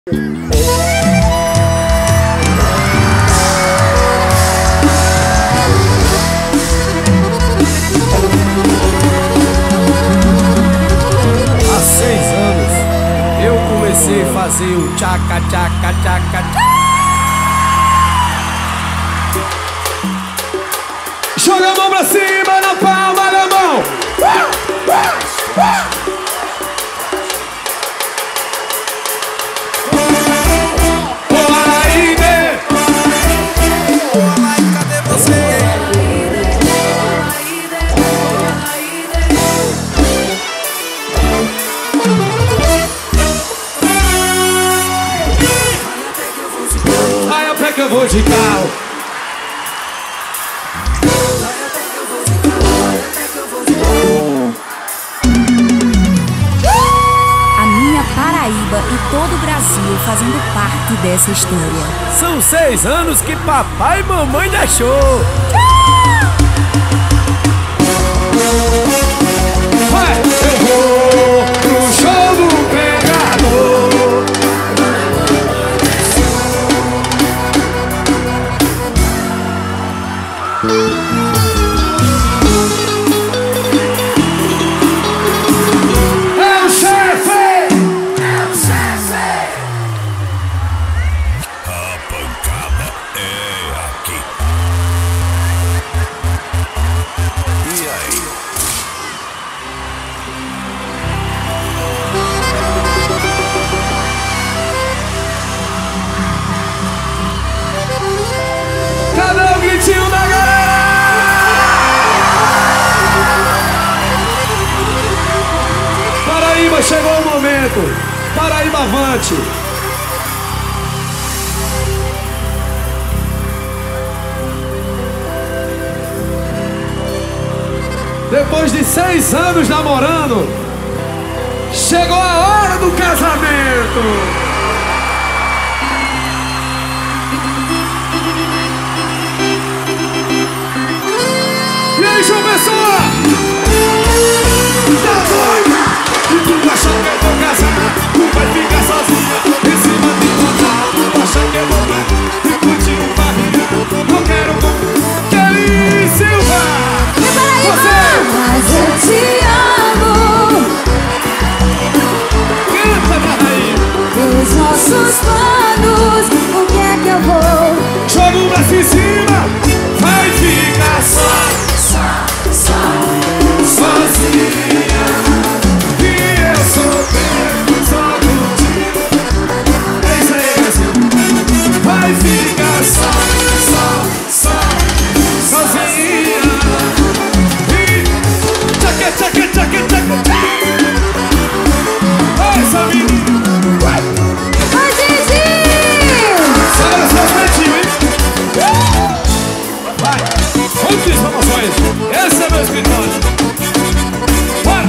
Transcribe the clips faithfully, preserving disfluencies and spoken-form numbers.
Comecei a fazer o tchaca, tchaca, tchaca, tchaca. Joga a mão pra cima, na palma da mão. Olaide, Olaide, cadê você? Que eu vou de carro. A minha Paraíba e todo o Brasil fazendo parte dessa história. São seis anos que papai e mamãe deixou. Vai, eu vou pro show do Pegador. É o chefe! É o chefe! A pancada é aqui. E aí? Cadê o gritinho da galera? Paraíba, chegou o momento. Paraíba avante. Depois de seis anos namorando, chegou a hora do casamento. E aí, João Pessoa? Tá doida? E tu acha que eu vou casar? Tu vai ficar sozinha em cima de contar. Tu acha que eu vou ver e curtir um barriga? Eu quero com Kelly Silva. Você! Mas eu te amo. Canta, minha rainha. Os nossos planos, o que é que eu vou? Joga o braço em cima. Vai ficar só, Só, só, sozinha. E eu sou teu, só contigo. É isso aí, Brasil. Vai ficar só, só, só, sozinha. E tchaca, tchaca, tchaca, tchaca. Oi, essa menina. Oi, Didi! Segura seus peitinhos, hein? Vai, vamos de informações. Esse é meu escritório. Bora!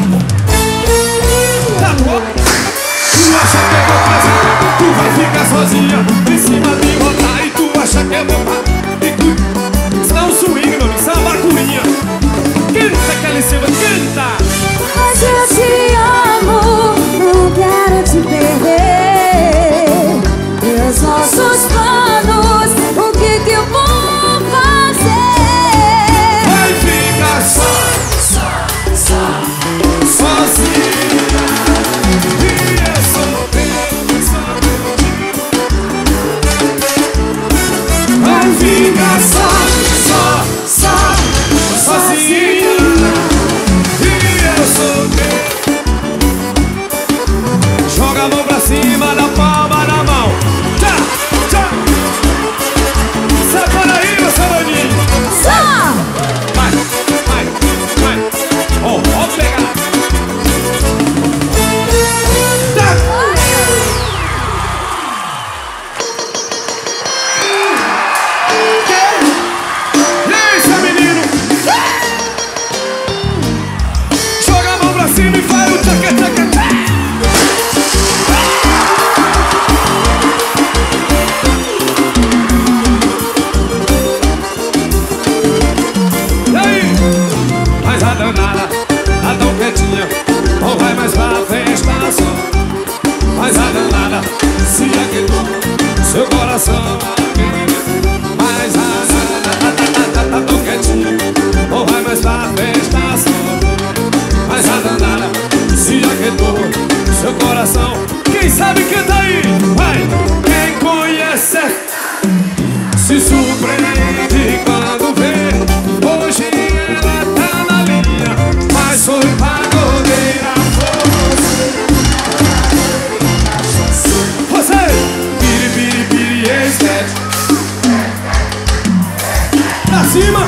Tá bom? Tu acha que eu vou casar? Tu vai ficar sozinha em cima de botar. E tu acha que eu vou... E tu... Isso não é um swing, meu amigo. Isso é uma bacurinha. Canta, Kelly Silva, canta! Mas eu te amo, não quero te perder. E os nossos planos, o que que eu vou fazer? Vai ficar só, Só, só, sozinha. E eu sou teu, só contigo. aquietou seu coração. Mas a danada tá tão quietinha, ou vai mais pra festa sozinha. Mas a danada se aquietou seu coração. Quem sabe canta aí, vai! Quem conhece se surpreende quando vê. Hoje ela tá na linha, mas foi pagodeira você. Você, piri, piri, piri, ex-cat. Pra cima.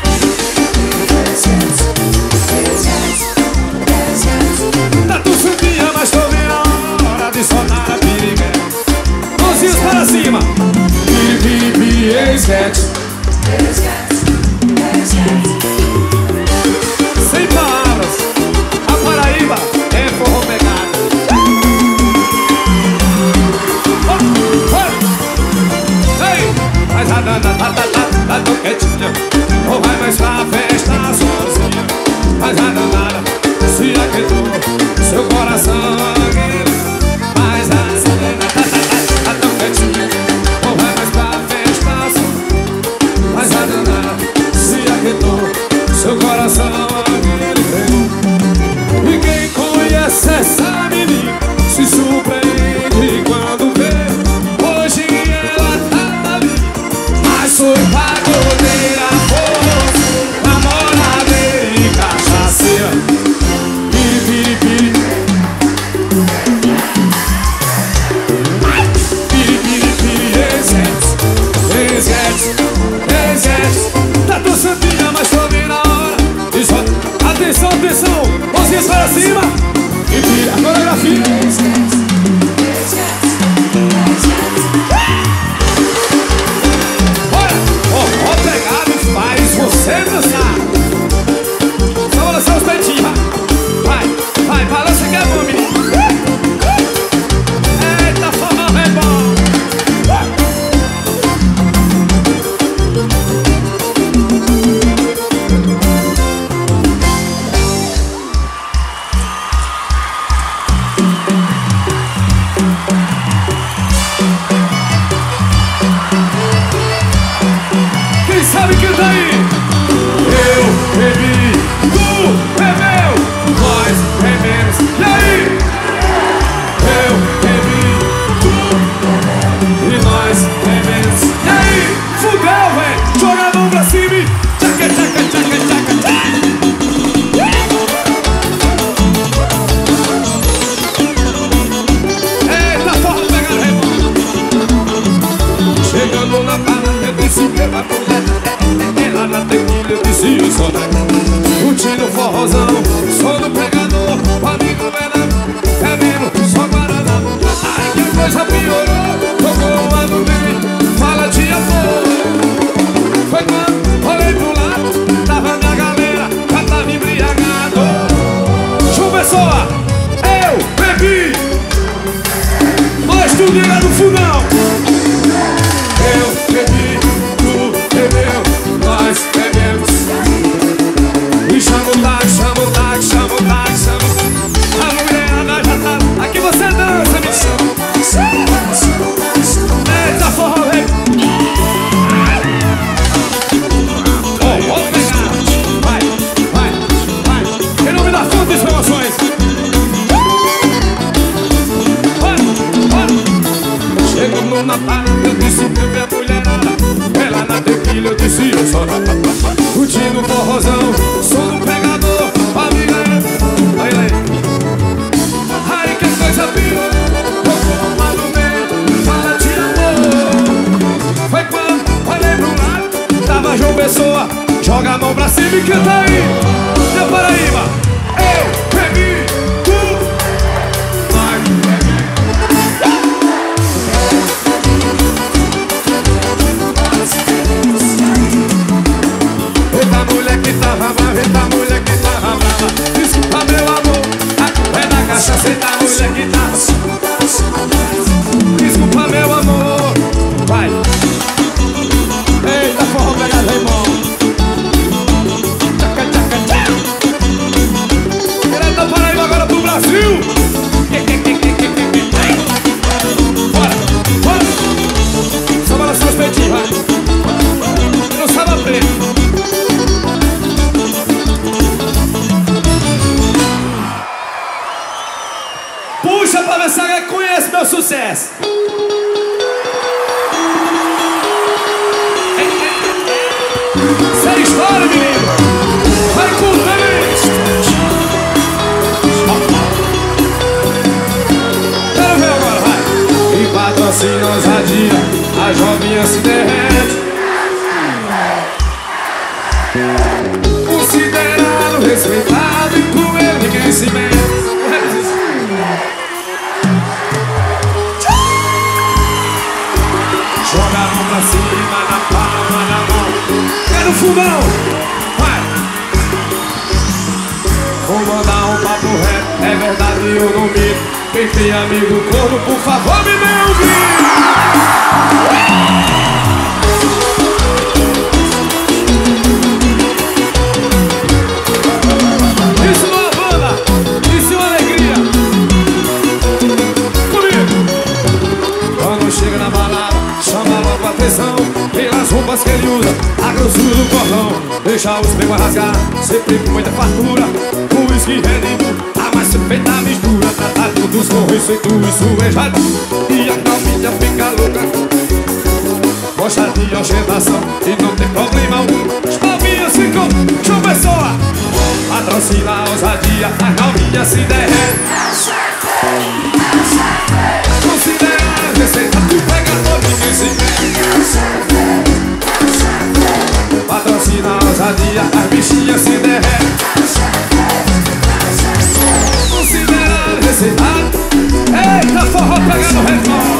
Tá tudo surdinha, mas tô vendo a hora de soltar a piriguete. Mãozinhas para cima. Piri, piri, piri, ex-cat. Sem palavras, a Paraíba é forró pegado. Oh, oh. Ei, mas a dana tá, tá, tá, tá tão quietinha, ou vai mais pra festa sozinha. Mas a danada se aquietou seu coração. Mas a dana tá, tá, tá, tá tão quietinha, ou vai mais pra festa sozinha. Mas a danada se aquietou seu coração. E quem conhece essa menina se surpreende quando vê. Hoje ela tá ali, mas foi pagodeira, força, namoradeira e cachaceira. Piri, piri, piri. Piri, piri, piri, ex-ex, ex-ex, ex-ex. Tá tão santinha, mas tô bem na hora. E só, atenção, atenção, mãozinhas para cima. E vira a coreografia. Olha, ó, ó, pegado e faz você dançar. Só balançar os peitinhos, vai. Vai, vai, balança que é bom, menino. Eita, forró é bom. Quem sabe canta aí? Eu bebi, tu bebeu, nós bebemos. E aí? Eu bebi, tu e nós bebemos. E aí? Fudeu, velho! Joga a mão pra cima e tchaca, tchaca, tchaca, tchaca, tchaca. Eita, forra pegando remo. Chegando na parada, eu disse que vai mulher. Ela na tequila, eu disse eu sou da curtindo forrozão, sou do pegador, o amigo venado, bebendo só guaraná. Ai, que coisa piorou, tocou uma no meio, fala de amor. Foi quando olhei pro lado, tava minha galera, já tava embriagado. João Pessoa, eu bebi, nós tudo liga no fundão. Eu bebi, tu bebeu, nós bebemos. E chama o táxi, chama o táxi, chama o táxi, chama. A mulherada já tá. Aqui você dança, me chama. Eita, forró, vem. Oh, ó, pegar. Vai, vai, vai. Em nome da Fonte das Promoções. Vai, vai. Chego no Natal, eu disse que eu vi a mulherada. Ela na tequila, eu disse eu sou da. Curtindo forrozão, sou do pegador, amiga é. Aí, aí. Ai, que coisa pior, tocou uma no meio, fala de amor. Foi quando olhei pro lado, tava João Pessoa, joga a mão pra cima e canta aí. Meu Paraíba, eu bebi, tu, nós bebi. Eita mulher que tava brava, eita mulher que tava brava. Desculpa meu amor, é da cachaça, eita mulher que tava. Desculpa meu amor, vai. Eita forró pegado, irmão. Tchaca, tchaca, tchaca. Sem história, menino. Vai com três. Quero ver agora, vai. E patrocina ousadia, a jovinha se derrete. Considerado, respeitado e com ele ninguém se mete. Joga a mão pra cima, na palma da mão. Quero fundão, vai. Vou mandar um papo reto, é verdade eu não minto. Quem tem amigo corno, por favor me dê um grito. Isso não é banda, isso é uma alegria. Comigo. Quando chega na balada, chama logo a atenção. Pelas roupas que ele usa, a grossura do cordão. Deixa os pegos a rasgar, sempre com muita fartura. O whisky Red, a mais feita mistura. Tratar todos com respeito, isso é jado. E a calminha fica louca. Gosta de ostentação e não tem problema algum. As novinhas ficam, João Pessoa. Patrocina a ousadia, as novinhas se derretem. Considera a receita, tu pega todo ninguém se patrocina a ousadia, as bichinhas se derretem. Considera a receita. Eita, forró pegando o refrão.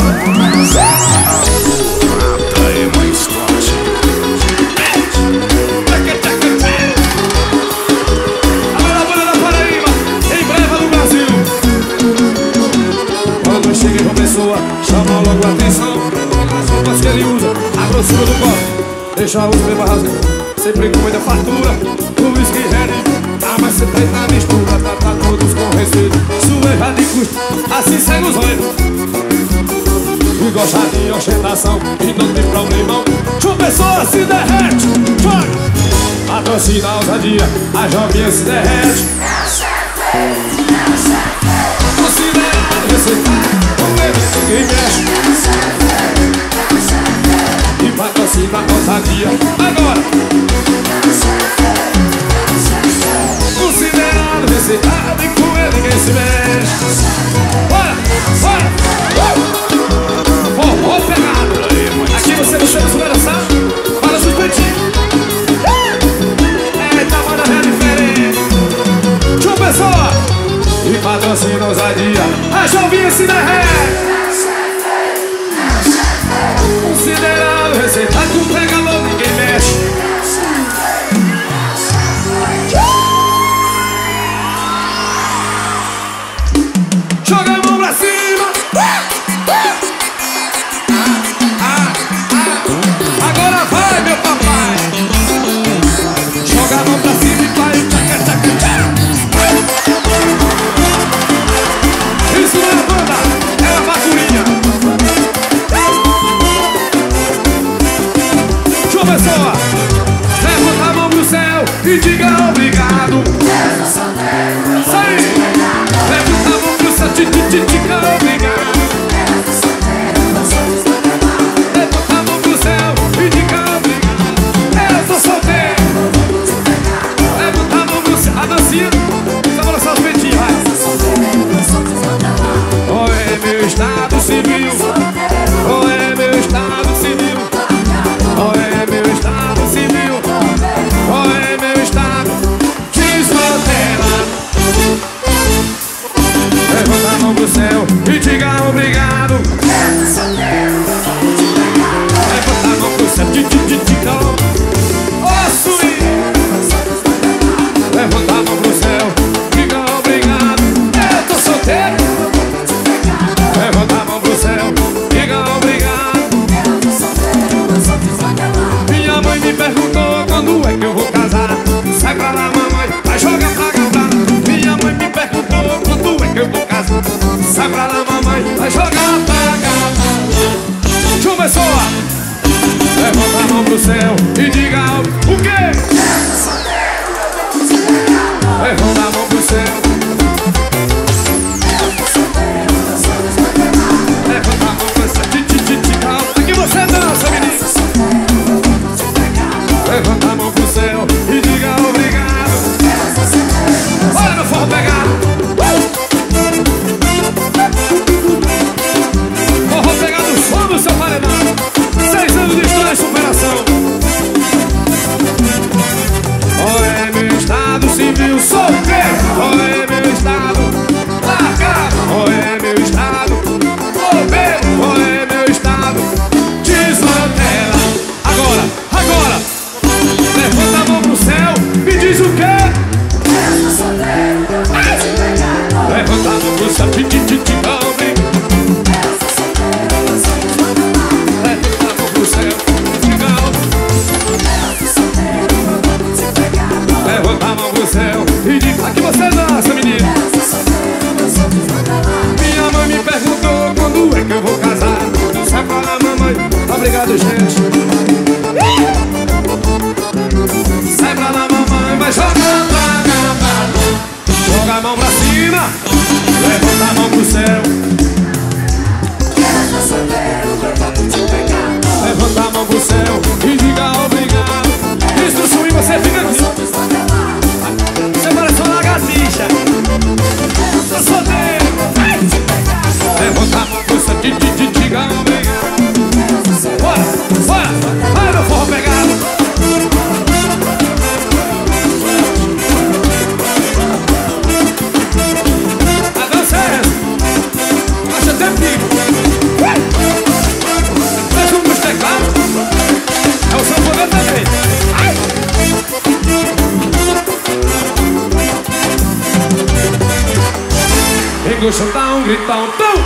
A melhor banda da Paraíba, em breve no Brasil. Quando chega em uma pessoa, chama logo a atenção. As roupas que ele usa, a grossura do corpo. Deixa os bebas rasgar, sempre com muita fartura. O whisky Red, a mais sempre na mistura. Trata todos com respeito, sueja de custo. Assim segue os olhos. E gosta de ostentação e não tem problema. Uma pessoa se derrete, joga. Patrocina a ousadia, a jovinha se derrete. Considerado receitado, com ele ninguém mexe. E patrocina a ousadia, agora. Considerado receitado e com ele ninguém se mexe. Bora, bora. Forró pegado. Aqui você não chama superação. Para suspeitinho. Eita, manda é diferente. João Pessoa. E patrocina a ousadia, a jovinha se derrete. Considerado receitado, com pregador ninguém mexe. Joga a mão pra cima. Agora vai, meu papai. Joga a mão pra cima e vai. Isso não é banda, é a bacurinha. João Pessoa, levanta a mão pro céu e diga obrigado. Sai, levanta a mão pro céu e diga obrigado. Levanta a mão pro céu e diga obrigado. Eu tô solteiro. Levanta a mão pro céu. A dancinha, só vou lançar os peitinhos, vai. Oh, é meu estado civil. Oh, é meu estado civil. Oh, é meu estado civil. Oh, é meu estado de solteira. Levanta a mão pro céu e diga obrigado. Levanta a mão pro céu, diga obrigado. Oh, swing. Levanta a mão pro céu, diga obrigado. Eu tô solteiro. Levanta a mão pro céu, diga obrigado. Minha mãe me perguntou quando é que eu vou casar. Sai pra lá, mamãe, vai jogar pra gastar. Minha mãe me perguntou quando é que eu vou casar. Sai pra lá, mamãe, vai jogar pra gastar. João Pessoa, levanta a mão pro céu e diga o quê? Levanta a mão pro céu. Levanta a mão pro obrigado, gente. Sai pra lá, mamãe, vai jogar pra cá. Joga a mão pra cima, levanta a mão pro céu. Levanta a mão pro céu e diga obrigado. Isso o swing, você fica aqui. Você parece uma lagartixa. Sou solteiro. Levanta a mão pro céu e diga obrigado. Bora, bora, vai no forró pegado. A dança é essa. Acha até pico. Mais um dos teclados. É o sanfoneiro também. Ai! Vem chutar um gritão, tum!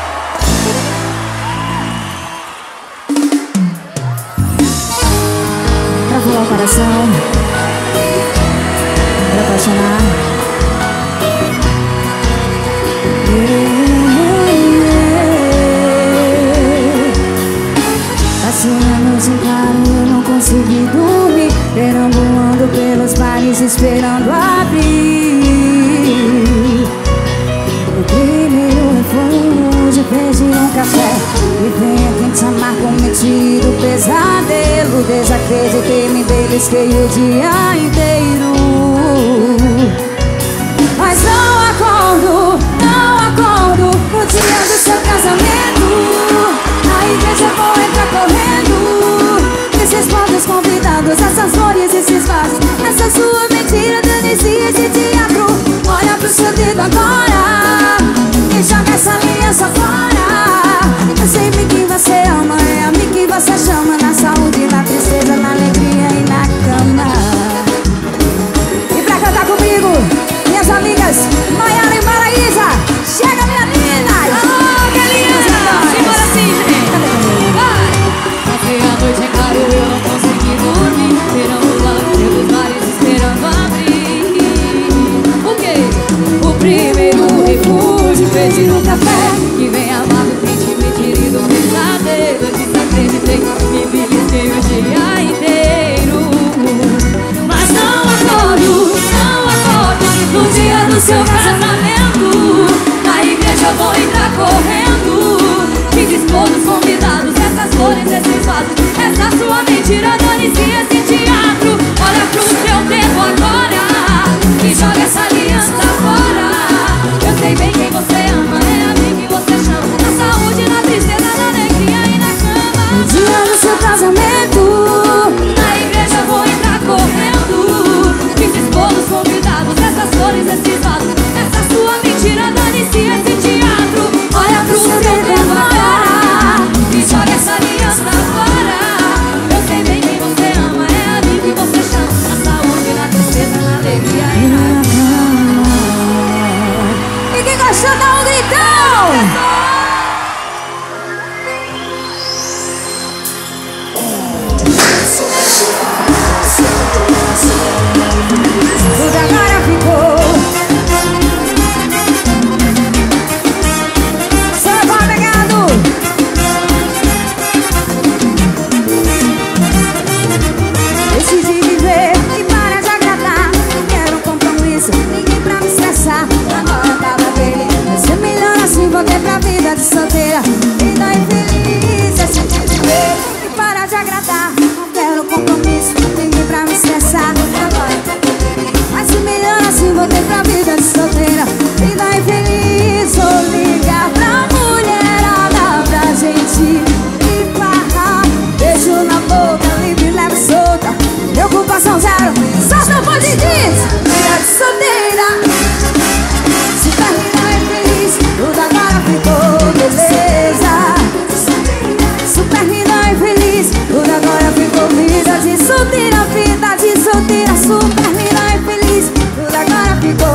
Pra voar o coração, pra apaixonar. Passei a noite em claro, eu não consegui dormir, perambulando pelos bares esperando abrir. O primeiro refúgio, pedi um café e venha quem te amar, cometido pesadelo. Desacreditei, me belisquei o dia inteiro. Mas não acordo, não acordo no dia do seu casamento. Na igreja vou entrar correndo. Esses pobres convidados, essas flores, esses vasos, essa sua mentira, dane-se esse teatro. Olha pro seu dedo agora e joga essa aliança fora. Eu sei bem que você ama, é a mim que você chama. Na saúde, na tristeza, na alegria e na cama. E pra cantar comigo, minhas amigas Maiara e Maraísa, chega minha linda! Oh, que linda! Simbora assim, gente! Vai! Passei a noite em claro, eu não consegui dormir, perambulando pelos bares esperando abrir. O quê? O primeiro refúgio, pedi um café que vem amargo, quente, me tire do pesadelo. Desacreditei, me belisquei o dia inteiro. Mas não acordo, não acordo no dia do seu casamento. Na igreja eu vou entrar correndo. Que dispor dos convidados, essas flores, esses vasos, essa sua mentira, dane-se esse teatro. Olha pro seu dedo agora e joga essa aliança fora. Eu sei bem quem você ama, é a mim que você chama. Na saúde, na tristeza, na alegria e na cama. No dia do seu casamento, na igreja eu vou entrar correndo. Que dispor dos convidados, essas flores, esses vasos, essa sua mentira, dane-se esse teatro. Olha pro seu dedo agora e joga essa aliança fora. Eu sei bem quem você ama, é a mim que você chama. Na saúde, na tristeza, na alegria e na cama. e quem gostou dá um gritão! Tudo agora ficou. Só vai pegado. Decidi viver e para de agradar. Não quero um compromisso, ninguém pra me estressar. Agora tava feliz, vai ser melhor assim. Voltei pra vida de solteira, vida infeliz. Decidi viver e para de agradar. Não quero compromisso, ninguém pra me estressar. Agora vai ser melhor assim, voltei pra vida de solteira, vida infeliz. Vou ligar pra mulherada pra gente ir farrar. Beijo na boca, livre, leve, solta, preocupação zero, solta o bonde, diz vida de solteira. Se terminar infeliz, tudo agora ficou beleza. Super linda e feliz, tudo agora ficou vida de solteira, vida de solteira, super linda e feliz, tudo agora ficou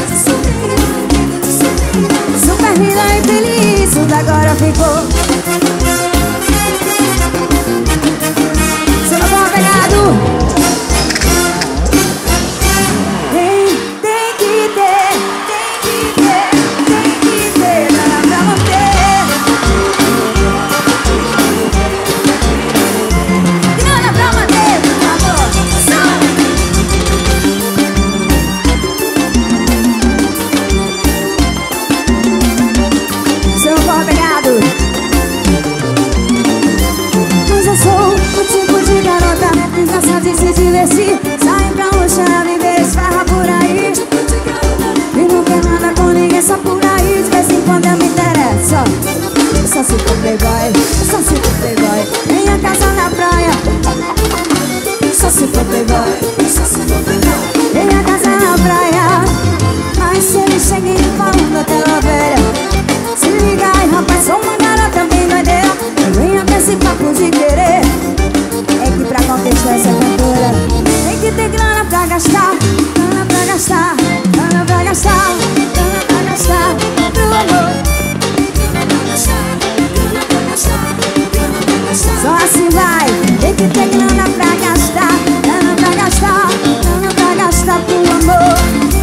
super linda e feliz, tudo agora ficou. Você não tá pegado? Tem, tem que ter, tem que ter, tem que ter, nada pra manter. Sei que tem grana pra gastar, grana pra gastar, grana pra gastar pro amor.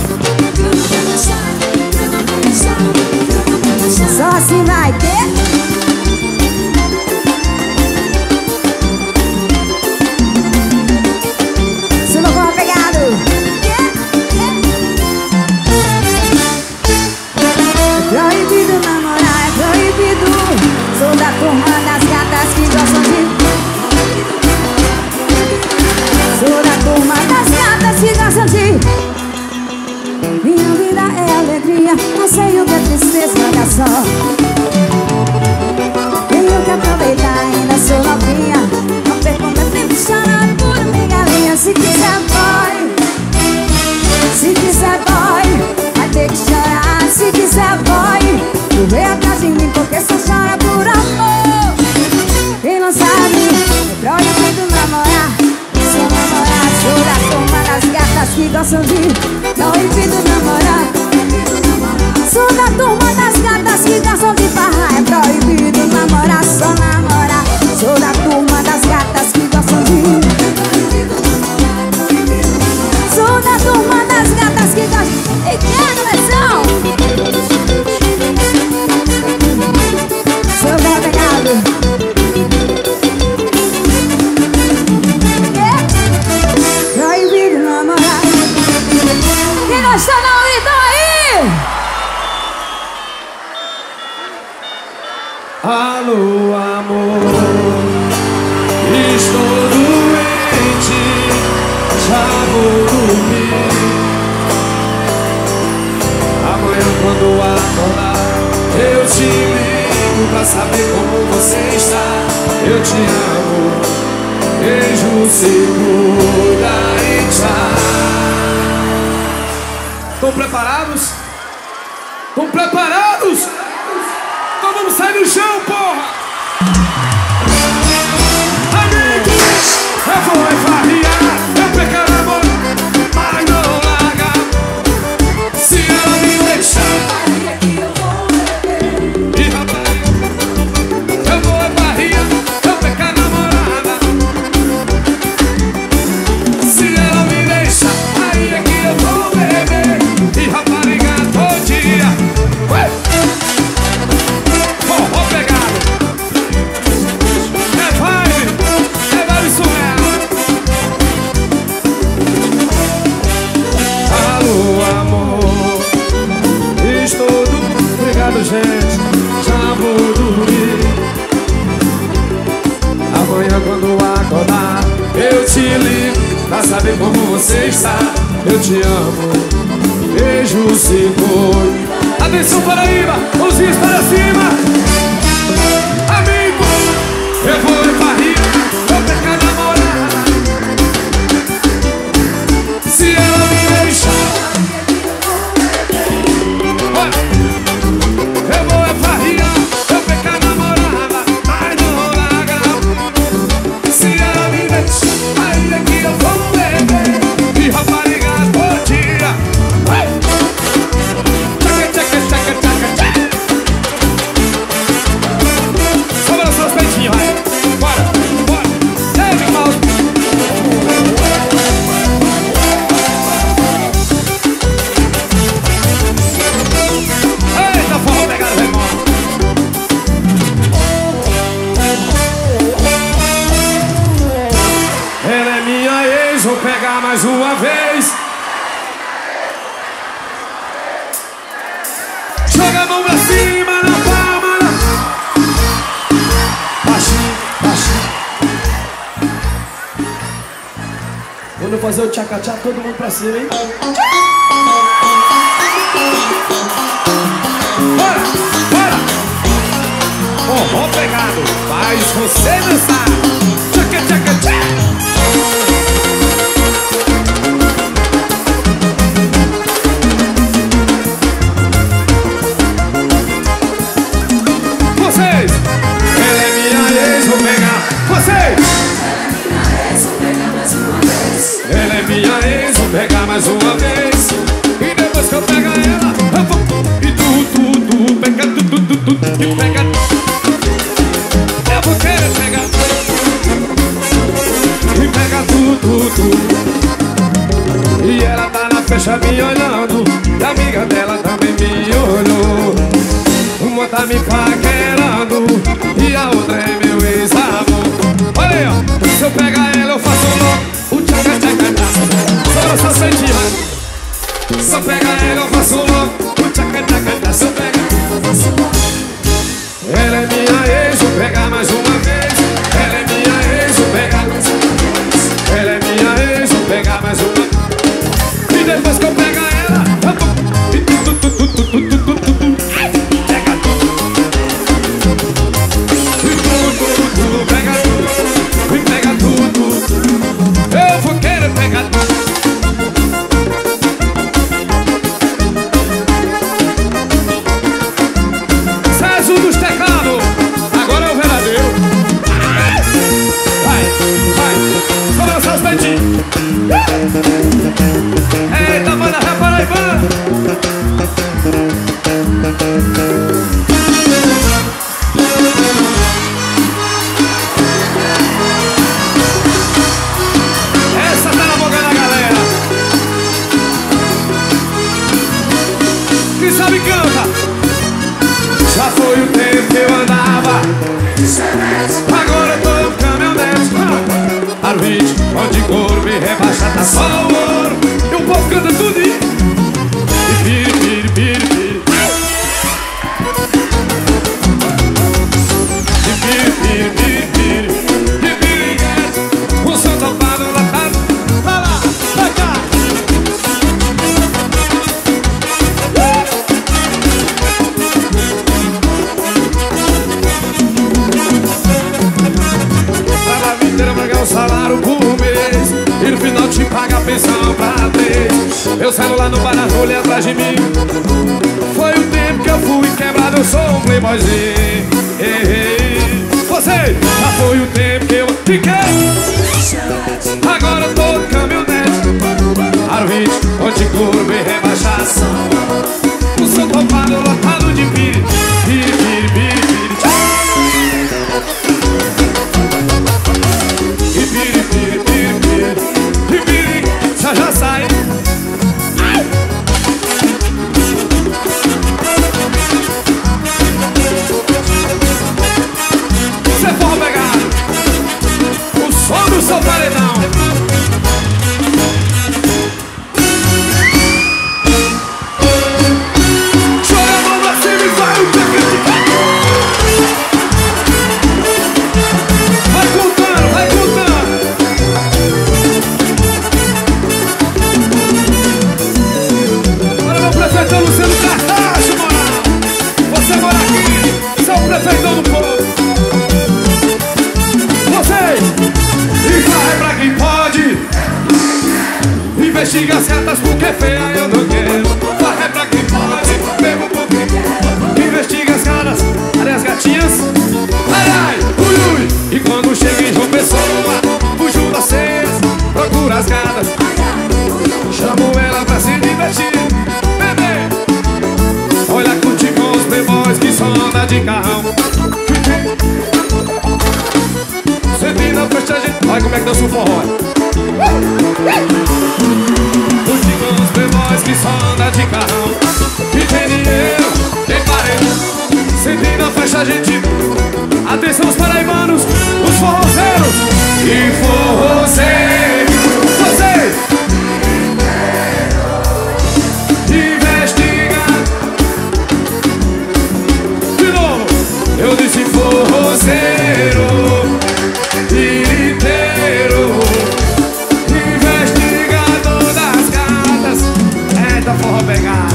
Só assim vai ter. Se não for pegado, é proibido namorar, é proibido. Sou da turma das gatas que gostam de. Sou da turma das gatas que gostam de. Minha vida é alegria, não sei o que é tristeza, olha só. Tenho que aproveitar, ainda sou novinha. Não perco meu tempo chorando por minha galinha. Se quiser boy, se quiser boy, vai ter que chorar. Se quiser boy, correr atrás de mim porque só chora por amor. Quem não sabe, é proibido namorar. Sou namorar, sou da turma das gatas que gostam de. Proibido namorar. Sou da turma das gatas que gostam de farra. É proibido namorar, só namorar. Sou da turma das gatas que gostam de. Sou da turma das gatas que gostam de. E quer diversão? Sou bem pegado. Proibido namorar. Quem gostou não grita aí? Alô, amor, estou doente, já vou dormir. Amanhã quando acordar, eu te ligo pra saber como você está. Eu te amo, beijo, segura e tchau. Estão preparados? Estão preparados? Então vamos sair do chão, porra! Amigos, eu vou enfarriar, eu pecar amor, mas não larga. Se ela me deixar, aí é que eu vou beber. E rapaz, eu vou enfarriar, eu pecar namorada. Se ela me deixar, aí é que eu vou beber. E rapariga todo dia. Ué! Forró pegado. É vibe, é vibe surreal. Alô, amor, estou do... Obrigado, gente, já vou dormir. Amanhã quando acordar, eu te ligo pra saber como você está. Eu te amo, beijo, seguro. Atenção, Paraíba, mãozinhas para cima. Amigo, eu vou enfarrir, vou pegar namorada. Se ela me deixar, eu vou enfarrir, vou pegar namorada. Mas não larga. Se ela me deixar, aí é que eu vou beber. E rapariga todo dia. Sobra os seus peitinhos, vai. Bora, bora. Ei, meu irmão. Eita, forró pegado, meu irmão. Ela é minha ex, vou pegar mais uma vez. Joga a mão pra cima, na palma, na... Baixinho, baixinho. Quando eu fazer o tchaca-tchá, todo mundo pra cima, hein? Bora, bora! Forró pegado, faz você dançar. Tchaca-tchaca-tchá. Vocês! Ela é minha ex, vou pegar. Vocês! Ela é minha ex, vou pegar mais uma vez. E depois que eu pegar ela, eu vou. E tu, tu, tu, pega, tu, tu, tu, tu, e pega. Eu vou querer pegar. tu. E ela tá na festa me olhando, e a amiga dela também me olhou. Uma tá me paquerando e a outra é meu ex-amor. Olha aí, ó, se eu pegar ela eu faço logo o tchaca tchaca tchaca. Só só sentir. Se eu pegar ela eu faço logo o tchaca tchaca tchaca. Se eu pegar ela eu faço logo. Ela é minha ex, vou pegar mais uma vez. Ela é minha ex, vou pegar mais uma vez. Ela é minha ex, vou pegar mais uma vez. E depois que eu pegar ela, eu tô... E tu, tu, tu, tu, tu, tu, tu, tu, tu. Pega tudo. E tudo, tudo, tudo, pega tudo. E pega tudo. Eu vou querer pegar tudo. César dos teclados. Agora é o verdadeiro. Vai, vai. Só lançar os dedinhos. Eita, manda ré paraibana. Essa tá na boca da galera. Quem sabe canta. Já foi o tempo que eu andava, agora eu tô no caminhonete. Arvite, onde couro me rebaixa, tá só o ouro. E o povo canta tudo e piri, piri, piri, piri. E piri, piri, piri, piri. E piri, o som topado latado. Vai lá, vai cá. Trabalho inteiro pra ganhar um salário por mês, e no final te paga a pensão pra três. Eu saio lá no bar, as mulheres atrás de mim. Foi o tempo que eu fui quebrado, eu sou um playboyzinho. Ei, ei. Você, já foi o tempo que eu fiquei, agora eu tô no caminhonete. Arvite, onde couro me rebaixar. O som topado lotado de piri. Piri, piri, piri, piri. E piri, piri, piri, piri. E piri, já já sai. Você for pegar o som do seu paredão. Joga a mão pra cima e vai o tchaca-tchaca. Vai contando, vai contando. Olha meu prefeitão Luciano Cartacho, mano. Você mora aqui, você é o prefeitão do povo. Vocês, e vai pra quem pode. Investiga as gatas porque feia eu não quero. Vai pra quem pode, bebo porque quero. Investiga as caras, olha as gatinhas. Ai, ai, ui, ui. E quando chega em João Pessoa, fujo das ceias, procura as gatas. Chamo ela pra se divertir. Bebê, olha, curte com os playboys que só anda de carrão. Sente na festa, gente. Olha como é que dança o forró. Curte com os playboys que só anda de carrão. E tem dinheiro, tem parede. Sente na festa, gente. Atenção os paraibanos, os forrozeiros. E forrozeiro. Você investiga. De novo. Eu disse forrozeiro. Inteiro, investigador das gatas. Eita, forró pegado.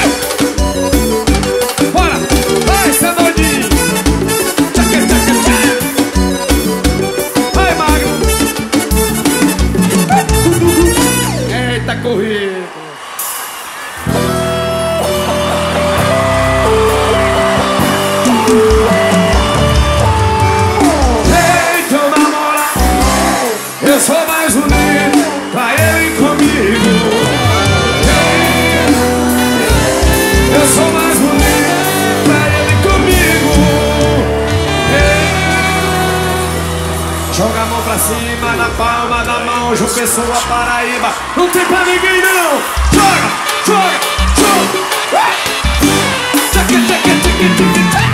Bora, vai, cê é doidinho. Tchaca, tchaca, tchaca. Vai, magro. Joga a mão pra cima, na palma da mão, João Pessoa, Paraíba. Não tem pra ninguém não. Joga, joga, joga. Tchaca, tchaca, tchaca, tchaca.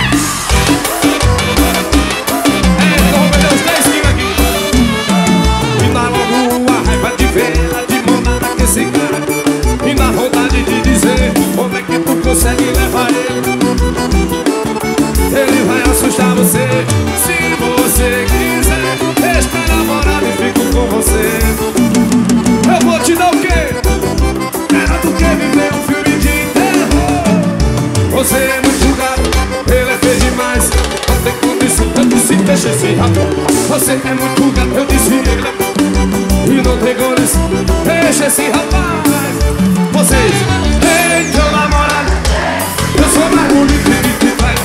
É, vou perder os dez quilos aqui. E na lua, a raiva de ver a de mão na esse cara. E na vontade de dizer como é que tu consegue levar ele. Ele vai assustar você. Se você quiser, estar namorado e fico com você. Eu vou te dar o quê? Era do que viver um filme de terror. Você é muito gato, ele é feio demais. Não tem condição, eu disse, deixa esse rapaz. Você é muito gato, eu disse, ele é. E não tem condição, deixa esse rapaz. Vocês, ei, teu namorado, eu sou mais bonito que te faz.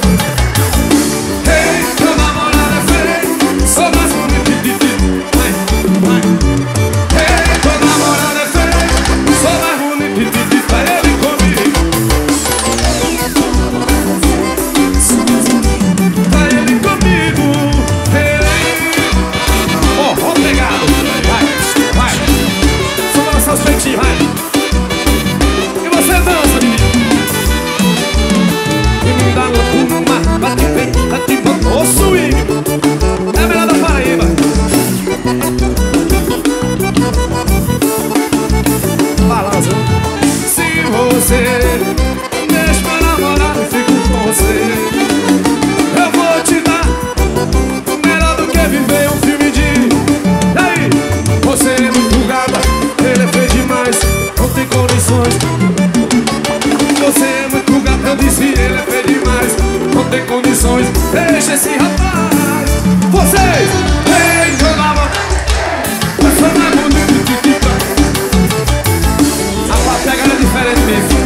Ei, teu namorado é feio, sou mais bonito que te faz. Ei, teu namorado é feio, sou mais bonito que te faz. Ele comigo, tá ele comigo. Ele, ó, ó, pegado. Vai, vai, só balançar os peitinhos, vai. E você dança, menino. E me dá uma, bate bem, bate bom, ô swing. É a melhor da Paraíba. Balança. Se você deixa pra namorar, eu fico com você. Eu vou te dar melhor do que viver um filme de. E aí? Você é muito gata, ele é feio demais, não tem condições. Você é muito gato, eu disse, ele é feio demais, não tem condições. Deixa esse rapaz. Vocês, ei, meu namorado, eu sou mais bonito que te faz. A pegada é diferente mesmo.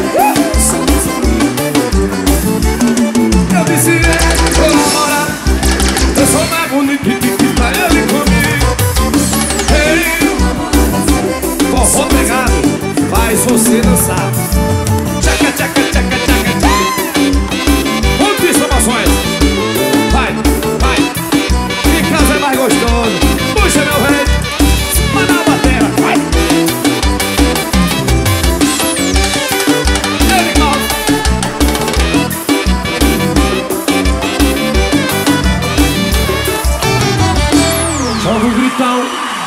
Eu disse, ei, meu namorado, eu sou mais bonito que te faz. Ele comigo. Ei, forró pegado, faz você dançar. Tchaca, tchaca, tchaca, tchaca, tchaca. Muitas informações. Vai, vai. Em casa é mais gostoso. Puxa, meu rei. Manda a batera. Vai. Ele corre. Joga o gritão.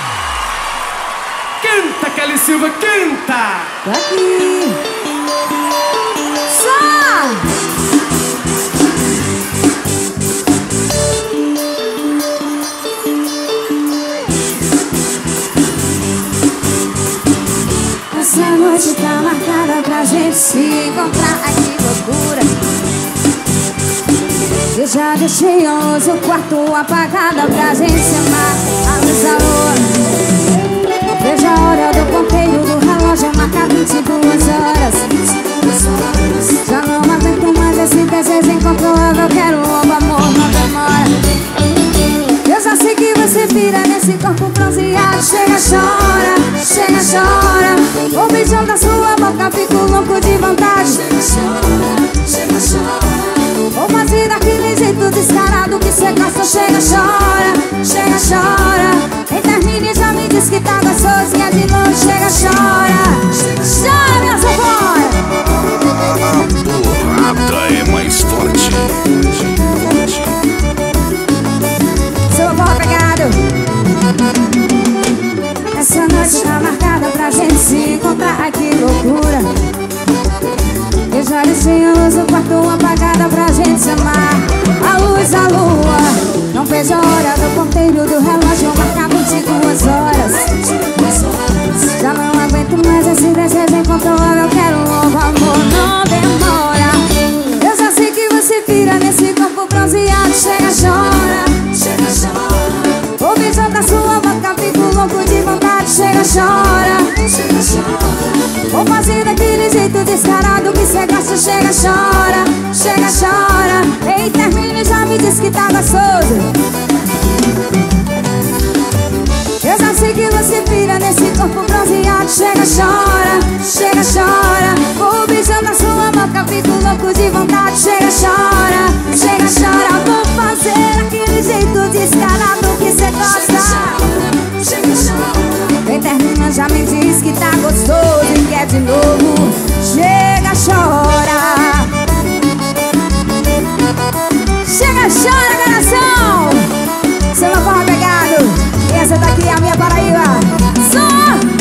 Canta, Kelly Silva, canta. Tô aqui. Só! Essa noite tá marcada pra gente se encontrar. Ai, que loucura. Eu já deixei a luz, o quarto apagada pra gente se amar. A luz da lua. Veja a hora do ponteiro do relógio, marca vinte e duas horas. Já não aguento mais esse desejo incontrolável. Quero um novo amor, não demora. Eu já sei que você pira nesse corpo bronzeado. Chega, chora, chega, chora. O beijão da sua boca, fico louco de vontade. Chega, chora, chega, chora. Vou fazer daquele jeito descarado que cê gosta. Chega, chora, chega, chora. Quem termina já me diz que tá gostoso e é de novo. Chega, chora, chora, minha sanfona. Porrada é mais forte. Seu forró pegado. Essa noite tá marcada pra gente se encontrar. Ai, que loucura. Eu já deixei a luz do quarto apagada pra gente se amar. A luz da lua. Não vejo a hora do ponteiro do relógio, marcar vinte e duas horas. Já não aguento mais esse desejo incontrolável. Quero um novo amor, não demora. Eu já sei que você pira nesse corpo bronzeado. Chega, chora, chega, chora. O beijão da sua boca, fico louco de vontade. Chega, chora, chega, chora. Vou fazer daquele jeito descarado que cê gosta. Chega, chora, chega, chora. Ei, termina e já me diz que tá gostoso. Eu já sei que você pira nesse corpo bronzeado. Chega, chora, chega, chora. Vou beijando a sua boca, fico louco de vontade. Chega, chora, chega, chora. Vou fazer aquele jeito jeito descarado que cê gosta. Quem termina já me diz que tá gostoso e quer de novo. Chega, chora. Chega, chora, coração. Seu meu forró pegado. E essa daqui é a minha Paraíba. Só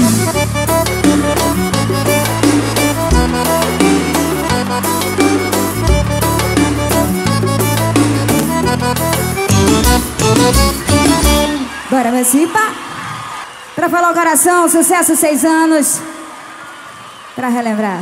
bora, Vecipa. Pra falar o coração, sucesso seis anos. Pra relembrar.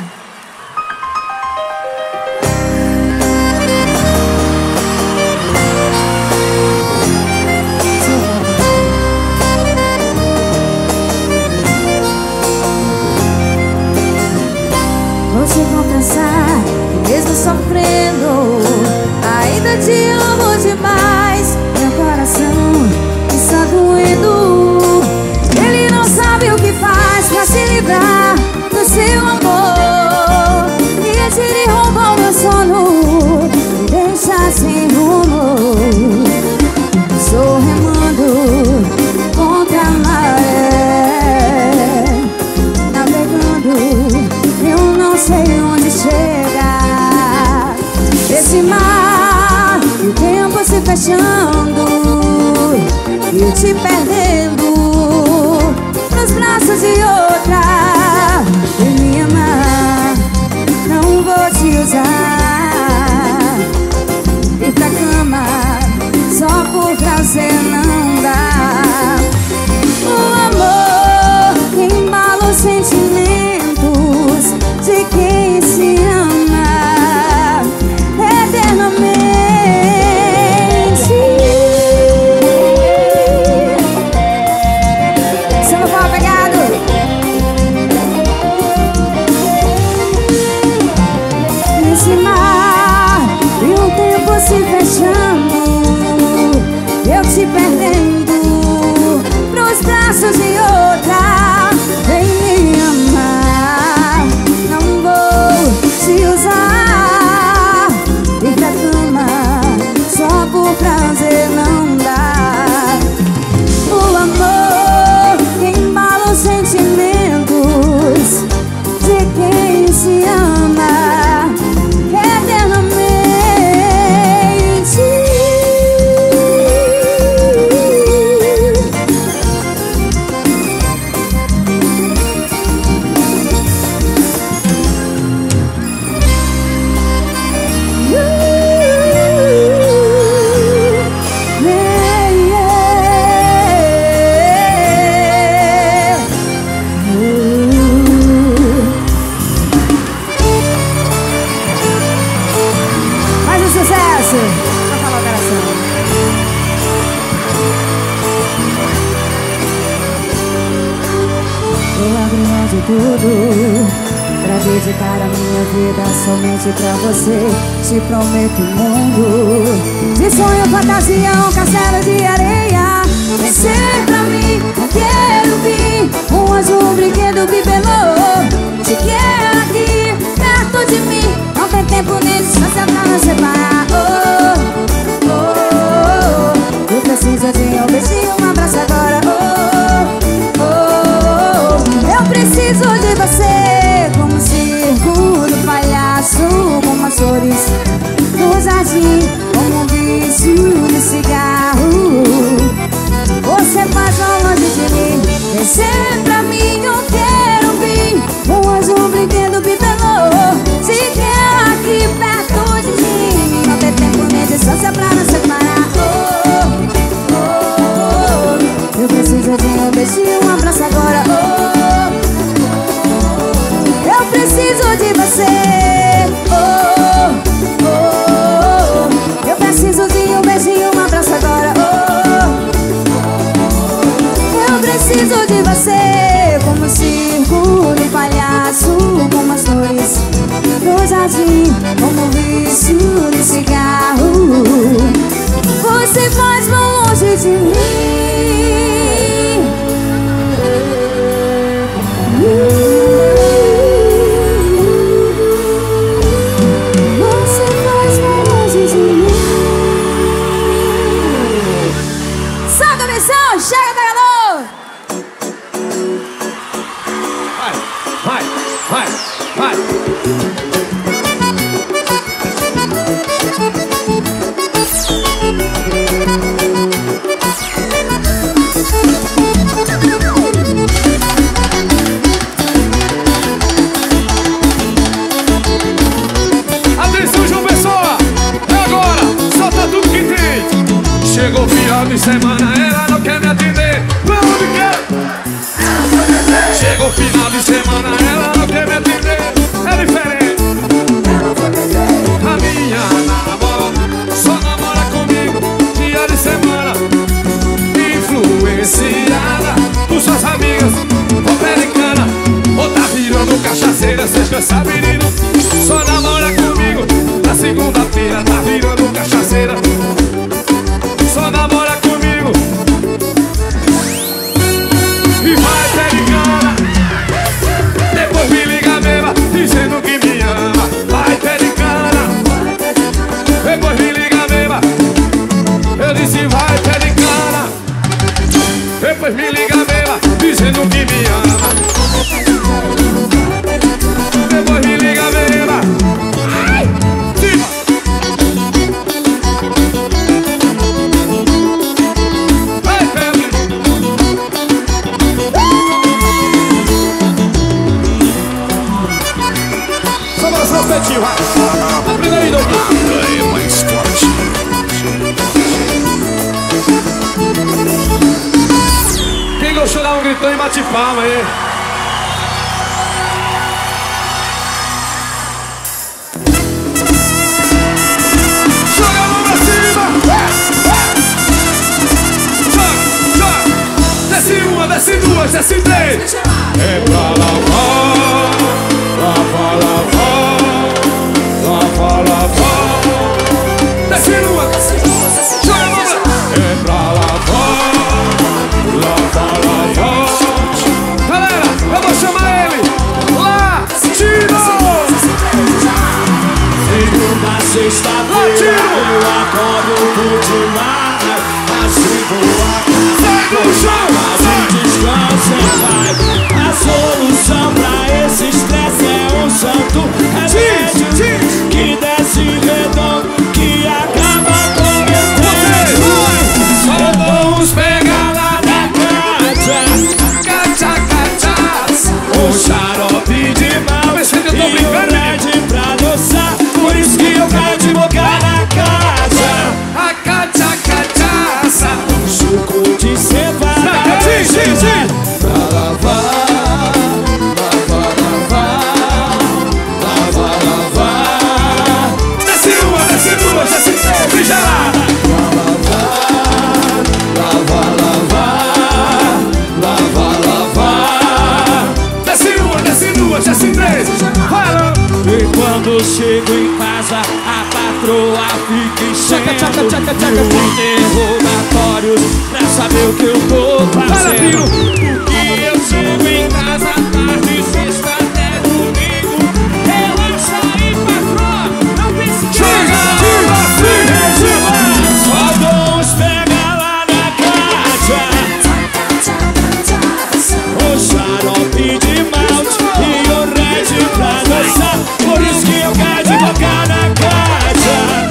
Vou te confessar que mesmo sofrendo, ainda te amo demais. Meu coração está doendo. Ele não sabe o que faz pra se livrar do seu amor. E ele rouba o meu sono, me deixa sem rumo. Estou remando contra a maré, navegando, eu não sei onde chegar. Esse mar e o tempo se fechando, e eu te perdendo nos braços de outra. Vem me amar, não vou te usar. Ir pra cama só por prazer não dá. O amor embala os sentimentos de quem se ama eternamente. Seu meu pau pegado. Nesse mar e o tempo se fechando, eu te perdendo pros braços de outra. Vem me amar, não vou te usar. Ir pra cama só por prazer não dá. O amor embala os sentimentos de quem se ama eternamente. Mais um sucesso pra falar o coração. Eu abri mão de tudo pra dedicar a minha vida somente pra você. Te prometo um mundo de sonho, fantasia, um castelo de areia. Vem ser pra mim, não quero vir. Um azul, um brinquedo, bibelô. Te quero aqui, perto de mim. Não tem tempo nem distância pra nos separar. Oh, oh, oh. Eu preciso de um beijinho, um abraço agora. Oh, oh, oh. Eu preciso de você, como um circo do palhaço, como as flores do jardim, como um vício de cigarro. Você faz longe de mim. Descer pra mim, eu quero vir. Um azul, brinquedo, bibelô. Se quer aqui perto de mim. Não tem tempo nem distância pra nos separar. Oh, oh, oh. Eu preciso de um beijinho, um abraço agora. Oh, oh. Eu preciso de você. Oh, oh, oh. Eu preciso de um beijinho, um abraço agora. Oh, eu preciso de você, como um circo de palhaço, como as flores do jardim, como um vício de cigarro. Você faz longe de mim. Você faz longe de mim. Atenção, chega, pegador! Vai, vai, vai, vai. Atenção, João Pessoa! É agora! Solta tudo que tem! Chegou o final de semana, ela não quer me atender. Vamos, me quer! Chegou o final de semana, ela não quer me atender. É diferente. A minha namora só namora comigo dia de semana. Influenciada por suas amigas, americana. Ou tá virando cachaceira, cês que essa menina só namora comigo. Na segunda-feira tá virando cachaceira, só namora comigo. E vai pericana, depois me liga mesma, dizendo que me ama. Vai pericana, depois me liga mesma. Eu disse vai pericana, depois me liga mesma, dizendo que me ama. Depois me liga mesma. Ai, cima. Vai, Pepe. Só para só o petinho, vai. Aprenda aí, Douglas. É mais forte. Quem gostou, dá um gritão e bate palma aí. Joga a mão pra cima. Joga, joga. Desce uma, desce duas, desce três. É pra lavar, lavar, lavar, lavar, lavar. Desce uma, joga a mão pra... É pra lavar, lavar, lavar. Galera, eu vou chamar ele Latino. Segunda, sexta-feira eu acordo por demais. Assim vou Sai do chão, acabar e descansa em paz. A solução pra esse estresse é um santo remédio que desce redondo, que acaba com meu tempo. só vamos pegar lá Na casa, cacha, cachaça. o xarope de mal Pensei que eu tô e o brincando, red pra adoçar. Por isso que eu caio de boca na casa. A cacha, cachaça. Suco de cevada Sim, sim, sim. pra lavar, lavar, lavar, lavar, lavar, Desce uma, desce duas, desce três. Frigelada. lavar, lavar, lavar, lavar. Desce uma, desce duas, desce três. Vai lá. E quando chego em casa, a patroa fica enchendo no interrogatório pra saber o que eu tô fazendo. Porque eu chego em casa tarde, sexta até domingo. Relaxa aí, patroa, não pense que Chega, chega, chega. só dou uns pega lá na casa. O xarope de malte e o red pra dançar. Por isso que eu caio de boca na casa.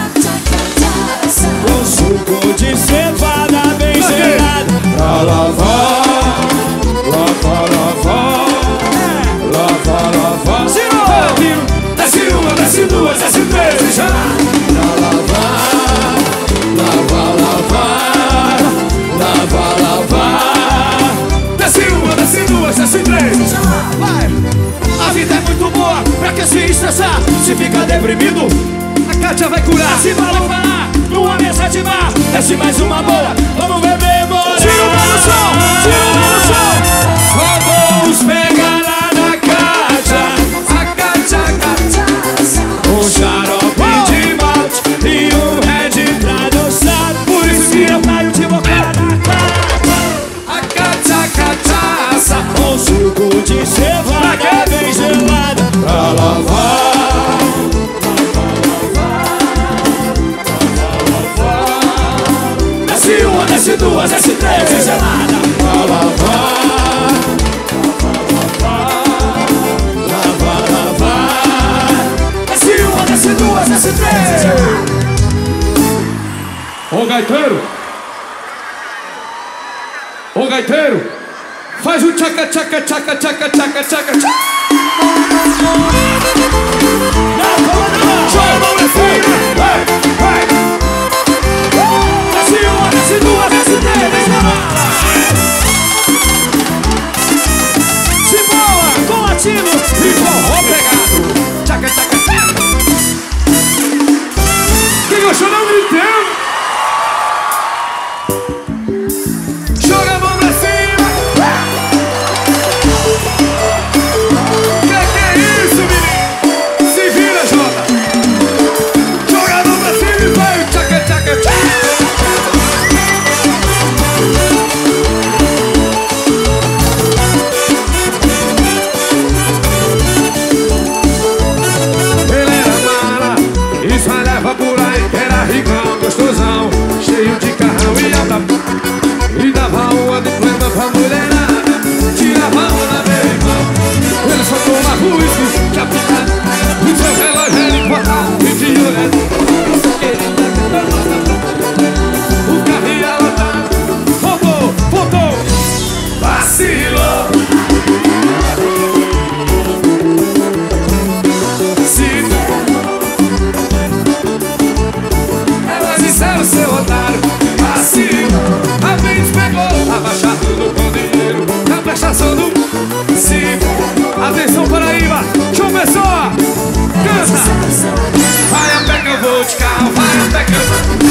Com suco de cevada bem gelado pra lavar, lavar, lavar, lavar, lavar. Desce uma, desce duas, desce três. Frigelada. Pra lavar, lavar, lavar, lavar, lavar. Desce uma, desce duas, desce três. Vai! A vida é muito boa, pra que se estressar? Se fica deprimido, A Kátia vai curar. se vai falar numa mesa de bar. Desce mais uma boa, vamos beber, bora! Tira o pé do chão, tira o pé do chão. Só vamos pegar lá na casa. A Kátia, cachaça. Um xarope de malte e um red pra dançar. Por isso que eu caio de boca na cara. A Kátia, cachaça. Com suco de cevada bem gelada pra lavar, lavar, lavar, lavar. Desce uma, desce S duas, S três, S gelada. Lá, lá, lá. Lá, lá, lá. S um, S duas, S três. Ô gaiteiro, ô gaiteiro, faz um tchaca, tchaca, tchaca, tchaca, tchaca, tchaca, tchaca. Joga a mão na cima, vai, vai. S um, S duas, S três, se boa, com latino e forró pegado. Tchaca, tchaca, tchaca. Quem gostou não griteu. Joga a mão pra cima. Que que é isso, menino? Se vira, Jota. Joga a mão pra cima e vai. Tchaca, tchaca, tchaca. Ele era mala e só leva por aí. Era ricão, gostosão, cheio de carrão e alta. E dava uma diploma pra mulherada, tirava onda meu irmão. Ele só tomava uísque, capitão. O seu relógio era importado, e de olhada. O carro ia lotado. Voltou, voltou. Vacilou. Se ela disseram seu otário. Vacilou. A vez pegou, abaixado no com dinheiro, na prestação do cinco. Atenção Paraíba, João Pessoa, canta. Vai a pé que eu vou de carro, vai a pé que eu vou.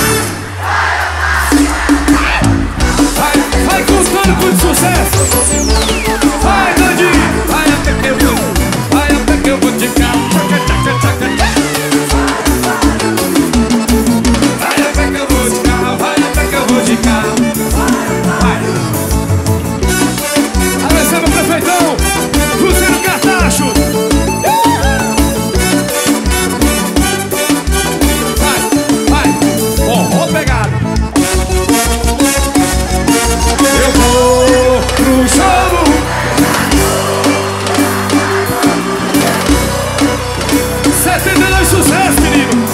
Vai, vai contando com sucesso. Vai Dandinho, vai a pé que eu vou. Vai a pé que eu vou de carro. Tchaca, tchaca, tchaca, tchaca. Vai a pé que eu vou de carro, vai a pé que eu vou de carro. Atenção, meu prefeitão, Cruzeiro Cartacho. Vai, vai, forró pegado. Eu vou pro jogo. setenta e dois sucesso, menino.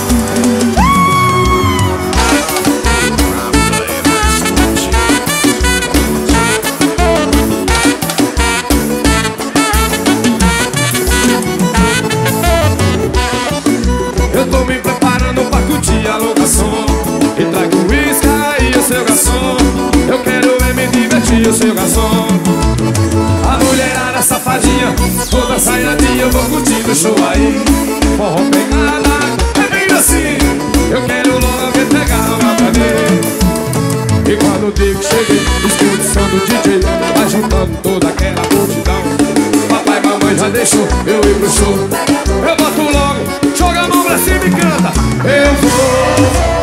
Eu tô me preparando pra curtir a locação. E trago uísque aí, o seu garçom. Eu quero ver me divertir, o seu garçom. A mulherada safadinha, toda saiadinha, eu vou curtir o show aí. Forró pegada, é bem assim. Eu quero logo ver pegar uma pra mim. E quando o digo cheguei, escuto o som do D J, agitando toda aquela multidão. Papai e mamãe já deixou eu ir pro show. Eu boto logo, joga a mão pra cima e canta. Eu vou.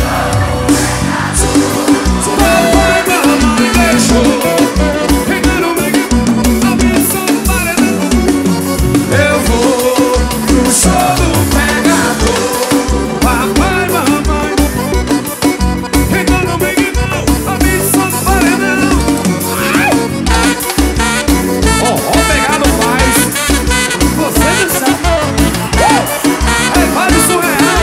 Papai e mamãe deixou. Eu vou pro show do pegador. Papai e mamãe. Então não brigue não, a mim só não vale não. Ó, ó, pegado faz. Você não sabe. É vale surreal.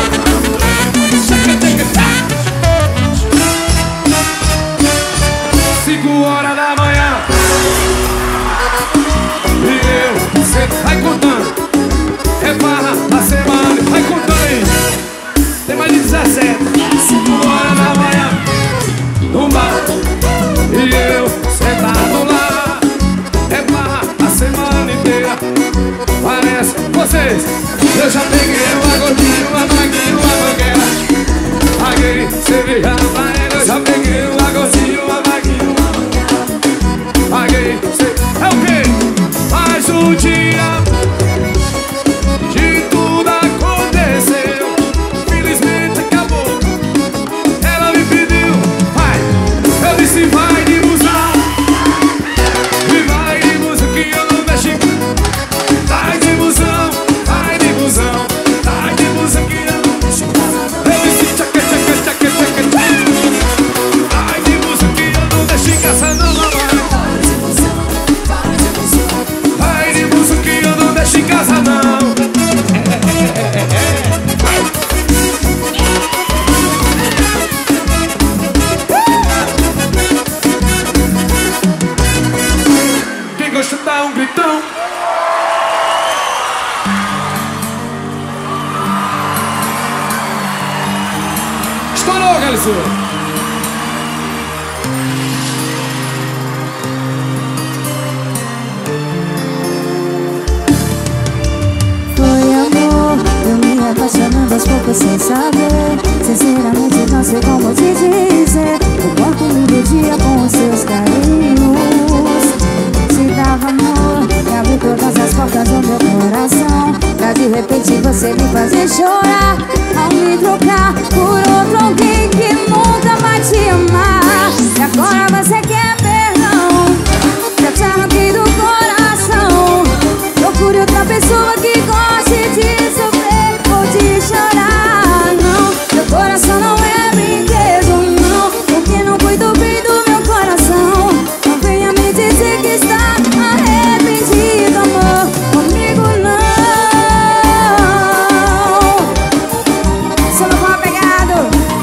Cinco horas da manhã. E eu, cê vai contando. É barra a semana, vai contando aí. Tem mais de dezessete. Cinco horas da manhã. No bar. E eu, sentado lá. É barra a semana inteira. Parece vocês. Eu já peguei uma gordinha, uma maguinha, uma mangueira. Paguei cerveja pra ela. Eu já peguei uma gordinha, uma maguinha, uma mangueira. Paguei cerveja. É o quê? Mais um dia de tudo aconteceu. Felizmente acabou. Ela me pediu, vai. Eu disse vai de busão. E vai de busão que eu não mexi. Vai de busão, vai de busão. Vai de busão que eu não mexi. Eu disse tchaca, tchaca, tchaca, tchaca, tchaca. Galicio. Foi amor, eu me apaixonando aos poucos sem saber. Sinceramente não sei como te dizer o quanto me iludia com os seus carinhos. Te dava amor, me abriu todas as portas do meu coração, pra de repente você me fazer chorar ao me trocar por outro alguém que nunca vai te amar. E agora você quer perdão, já te arranquei do coração. Procure outra pessoa que goste de sofrer ou de chorar. Não, meu coração não é brinquedo, não, porque não cuido bem do meu coração. Não venha me dizer que está arrependido, amor, comigo não. Só não vou apegado.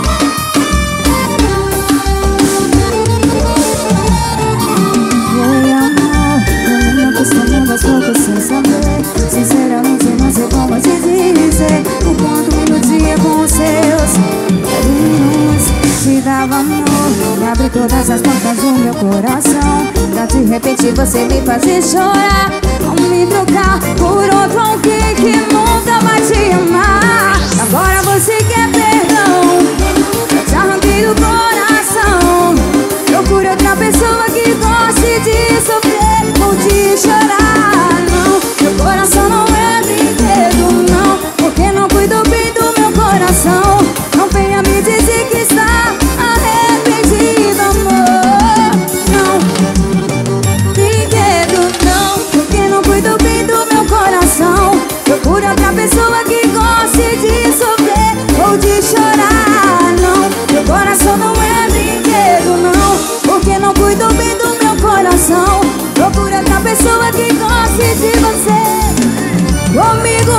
Foi amor, eu me acostumando aos poucos sem saber. Sinceramente não sei como te dizer o quanto me iludia com os seus carinhos. Te dava amor, me abriu todas as portas do meu coração, pra de repente você me fazer chorar ao me trocar por outro alguém que nunca vai te amar. Agora você quer perdão, já te arranquei do coração. Procure outra pessoa que goste de sofrer ou de chorar. Não, meu coração não é brinquedo, não, porque não cuido bem do meu coração. Não venha me dizer que está arrependido, amor. Não, brinquedo não, porque não cuido bem do meu coração. Procure outra pessoa que goste de sofrer ou de chorar. Não, meu coração não é brinquedo, não, porque não cuido bem do meu coração. Procure outra pessoa que goste de você, comigo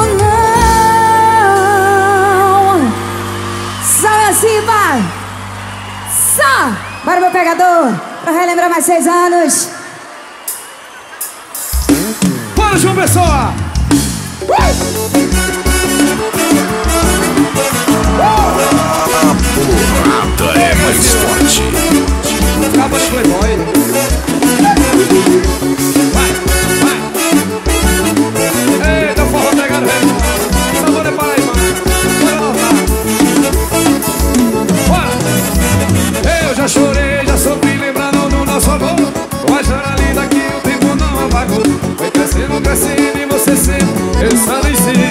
não. Sai assim, vai. Só. Bora, meu pegador, pra relembrar mais seis anos. Bora, João Pessoa! Nada é mais forte. Acaba de playboy. Vai, vai. Eita, forró pegado, velho. Sabor é Paraíba. Bora notar. Bora. Eu já chorei, já sofri, lembrando do nosso amor. Com a jana linda que o tempo não apagou. Foi crescendo, crescendo e você sempre pensando em si.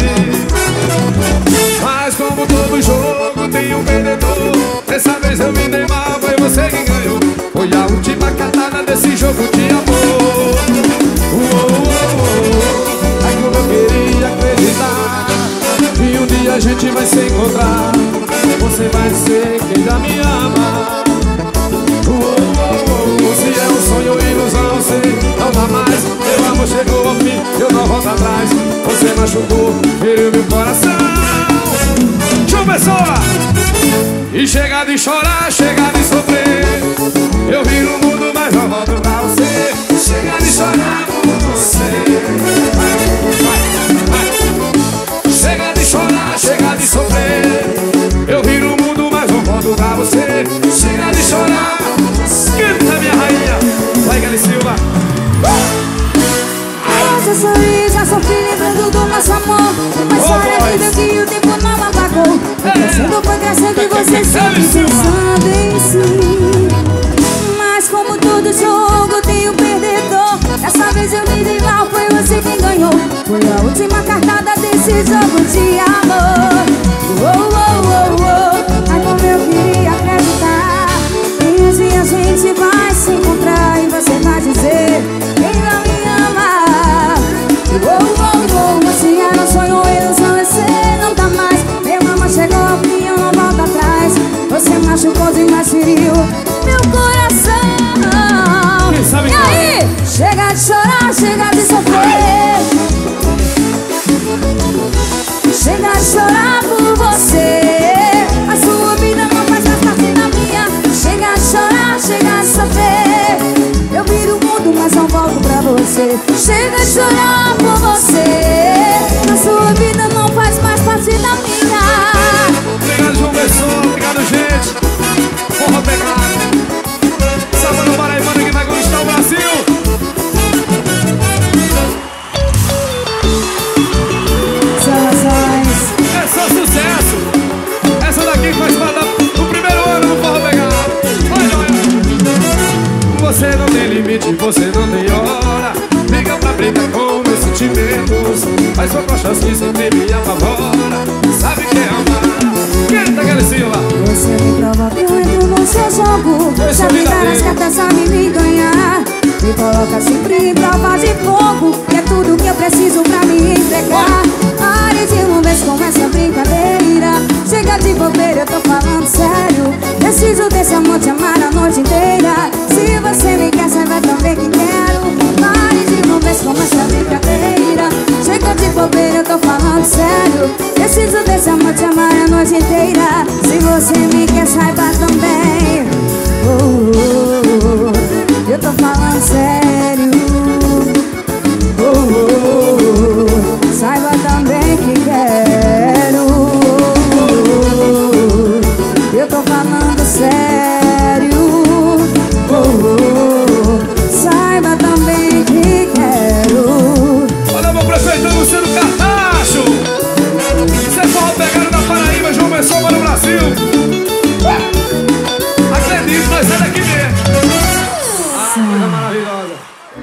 Mas como todo jogo tem um perdedor, dessa vez eu me dei mal, foi você que ganhou. Foi a última cartada desse jogo de amor. Uou, uou, uou. Ai, como eu queria acreditar que um dia a gente vai se encontrar. Você vai ser quem já me ama. Uou, uou, uou. Se é um sonho ou ilusão, sei, não dá mais. Meu amor chegou ao fim, eu não volto atrás. Você machucou, feriu meu coração. João Pessoa! E chega de chorar, chega de sofrer. Eu viro o mundo, mas não volto pra você. Chega de chorar por você. Vai, vai, vai. Chega de chorar, chega de sofrer. Eu viro o mundo, mas não volto pra você. Chega de chorar. Canta, minha rainha. Vai, Gali Silva. Já sorri, já sofri lembrando do nosso amor. Uma história linda que o tempo não apagou. Foi crescendo, foi crescendo e você sempre pensando em si. Mas como todo jogo tem um perdedor, dessa vez eu me dei mal, foi você quem ganhou. Foi a última cartada desse jogo de amor. Oh, oh, oh, oh. Ai, como eu queria acreditar que um dia a gente vai se encontrar e você vai dizer quem não me ama. Oh, oh, oh, você era um sonho ou ilusão, eu sei, não tá mais. Meu amor chegou ao fim, eu não volto atrás. Você machucou demais, feriu meu coração. E aí? Chega de chorar, chega de sofrer. Chega de chorar por você. A sua vida não faz mais parte da minha. Chega de chorar, chega de sofrer. Eu viro o mundo, mas não volto pra você. Chega de chorar por você. A sua vida não faz mais parte da minha. Obrigado, João Pessoa. Obrigado, gente. forró pegado. Sábado paraibano que vai conquistar o Brasil. É só sucesso. Essa daqui faz parte do primeiro ano do forró pegado. Olha, olha. Você não tem limite, você não tem hora. Liga pra brigar com meus sentimentos. Mas sua cachaça sempre me apavora. Sabe que é amar. Quem tá aquele lá? Você me provoca, eu entro no seu jogo. Sabe dar as cartas, sabe me ganhar. Me coloca sempre em prova de fogo. E é tudo que eu preciso pra me entregar. Pare de uma vez com essa brincadeira. Chega de bobeira, eu tô falando sério. Preciso desse amor, te amar a noite inteira. Se você me quer, saiba também que quero. Pare de uma vez com essa brincadeira. Chega de bobeira, eu tô falando sério. Preciso desse amor, te amar a noite inteira. Se você me quer, saiba também. Oh, oh, oh, eu tô falando sério. Oh, oh, oh, saiba também que quero. Oh, oh, eu tô falando sério. Oh, oh, oh, saiba também que quero. Olha meu prefeito Luciano Cartacho. Você forró pegado na Paraíba, João Pessoa para o Brasil. Acredito, nós é daqui mesmo. Ah, coisa maravilhosa.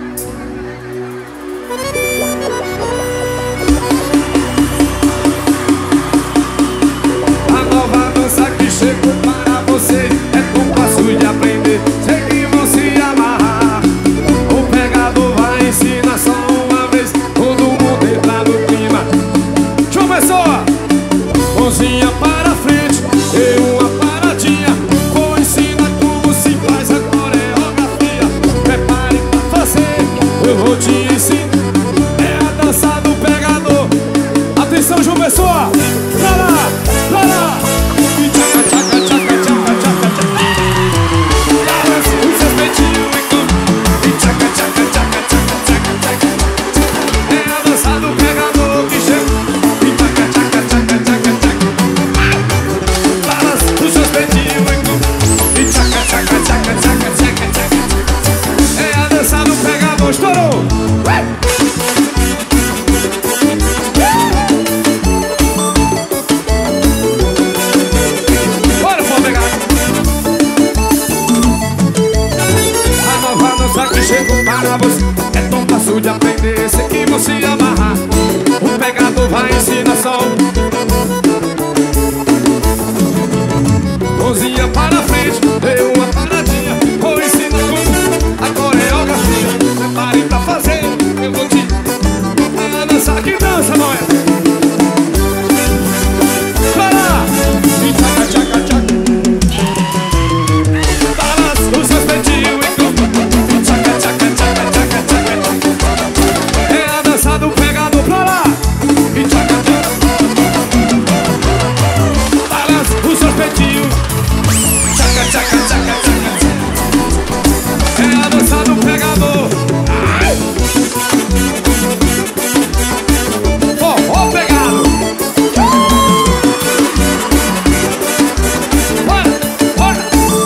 A nova dança que chegou para você é tão fácil de aprender. Sei que vão se amarrar. O pegador vai ensinar só uma vez. Todo mundo entra no clima. João Pessoa, mãozinha para frente e uma paradinha. Vou ensinar como se faz a coreografia. Prepare pra fazer, eu vou te ensinar. É a dança do pegador. Atenção, João Pessoa, pra lá, pra lá. E tchaca, tchaca, tchaca, tchaca, tchaca, tchaca. Balança o seu peitinho e come. E tchaca, tchaca, tchaca, tchaca, tchaca, tchaca. É a dança do pegador que chega. E tchaca, tchaca, tchaca, tchaca, tchaca. Balança os seus peitinhos e come. E tchaca, tchaca, tchaca, tchaca, tchaca, tchaca. É a dança do pegador, estourou. Bora, pô, pegar. A nova dança que chegou para você é tão fácil de aprender. Sei que você amarrar. O pegador vai ensinar só. Mãozinha para frente, deu uma paradinha. Vou ensinar como a coreografia. Prepare pra fazer, eu vou te. É a dança que dança, noia. Para! E tchaca, tchaca, tchaca. Balança os seus peitinhos e come. E tchaca, tchaca, tchaca, tchaca, tchaca, tchaca. É a dança do pegador, pra lá. E tchaca, tchaca. Balança os seus peitinhos. Tchaca, tchaca, tchaca, tchaca. É a dança do pegador. Ai. Forró pegado. Bora, bora.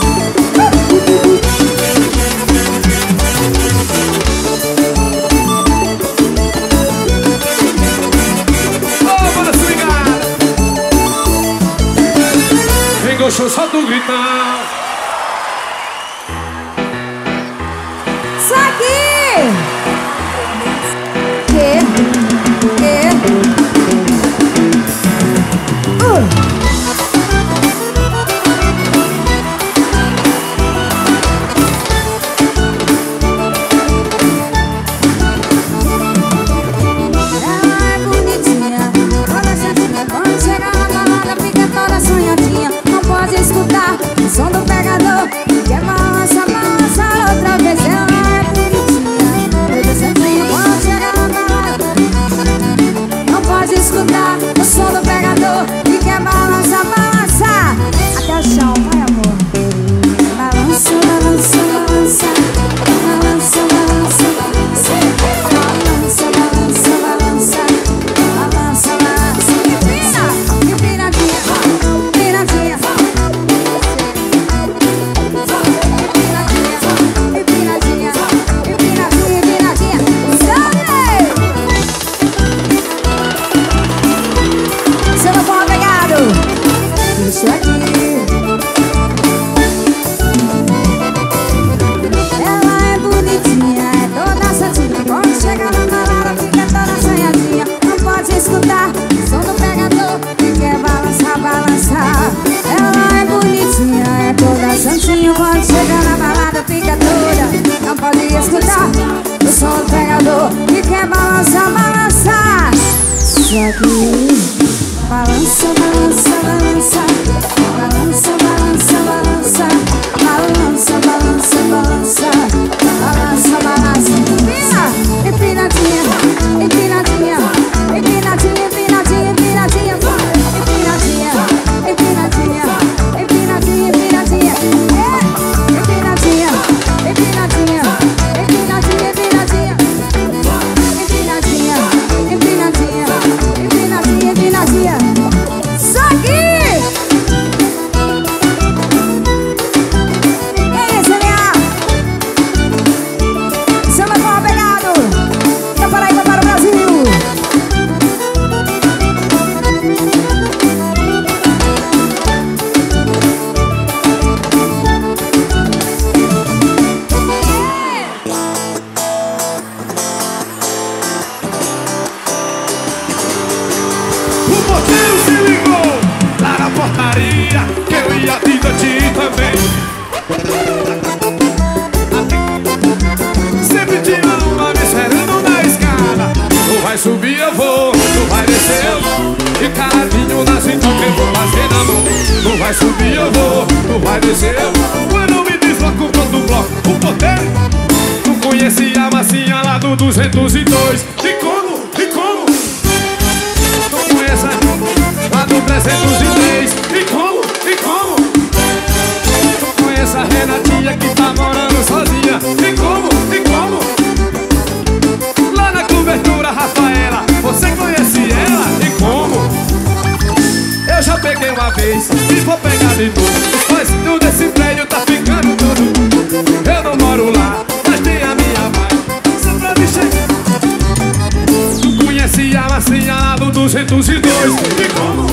Ô, bora swingar. Quem gostou, só tu gritar. Isso aqui! Que? Que? Uh! Ela é bonitinha, toda chatinha. Quando chega na balada, fica toda sonhadinha. Não pode escutar o som do pegador. Quer balança, balança outra vez. Ela é bonitinha, Só que balança, balança, balança, balança, balança, balança, balança, balança, balança, balança, balança. Empina, empinadinha, empinadinha, empinadinha, empinadinha, empinadinha, empinadinha, empinadinha, empinadinha, empinadinha, empinadinha, empinadinha, empinadinha, empinadinha, empinadinha, empinadinha, empinadinha, empinadinha. Só que é isso, minha samba com pegado da Paraíba para o Brasil. O porteiro se ligou lá na portaria que eu ia te ti também. Sempre tinha uma me esperando na escada. Tu vai subir, eu vou, tu vai descer, eu vou. E caladinho na cintura que eu vou fazer na mão. Tu vai subir, eu vou, tu vai descer, eu vou. Quando me desloco pronto o bloco, o porteiro. Tu conhecia a massinha lá do duzentos e dois. E como? E como? Tu conhece lá do trezentos e três. E como? E como? Tu conhece a Renatinha que tá morando sozinha. E como? E como? Lá na cobertura, Rafaela, você conhece ela? E como? Eu já peguei uma vez e vou pegar de novo. Os pais desse prédio tá ficando tudo. Eu não moro lá, mas tem a minha mãe. Só pra me chegar. Tu conhece a massinha lá do duzentos e dois. E como?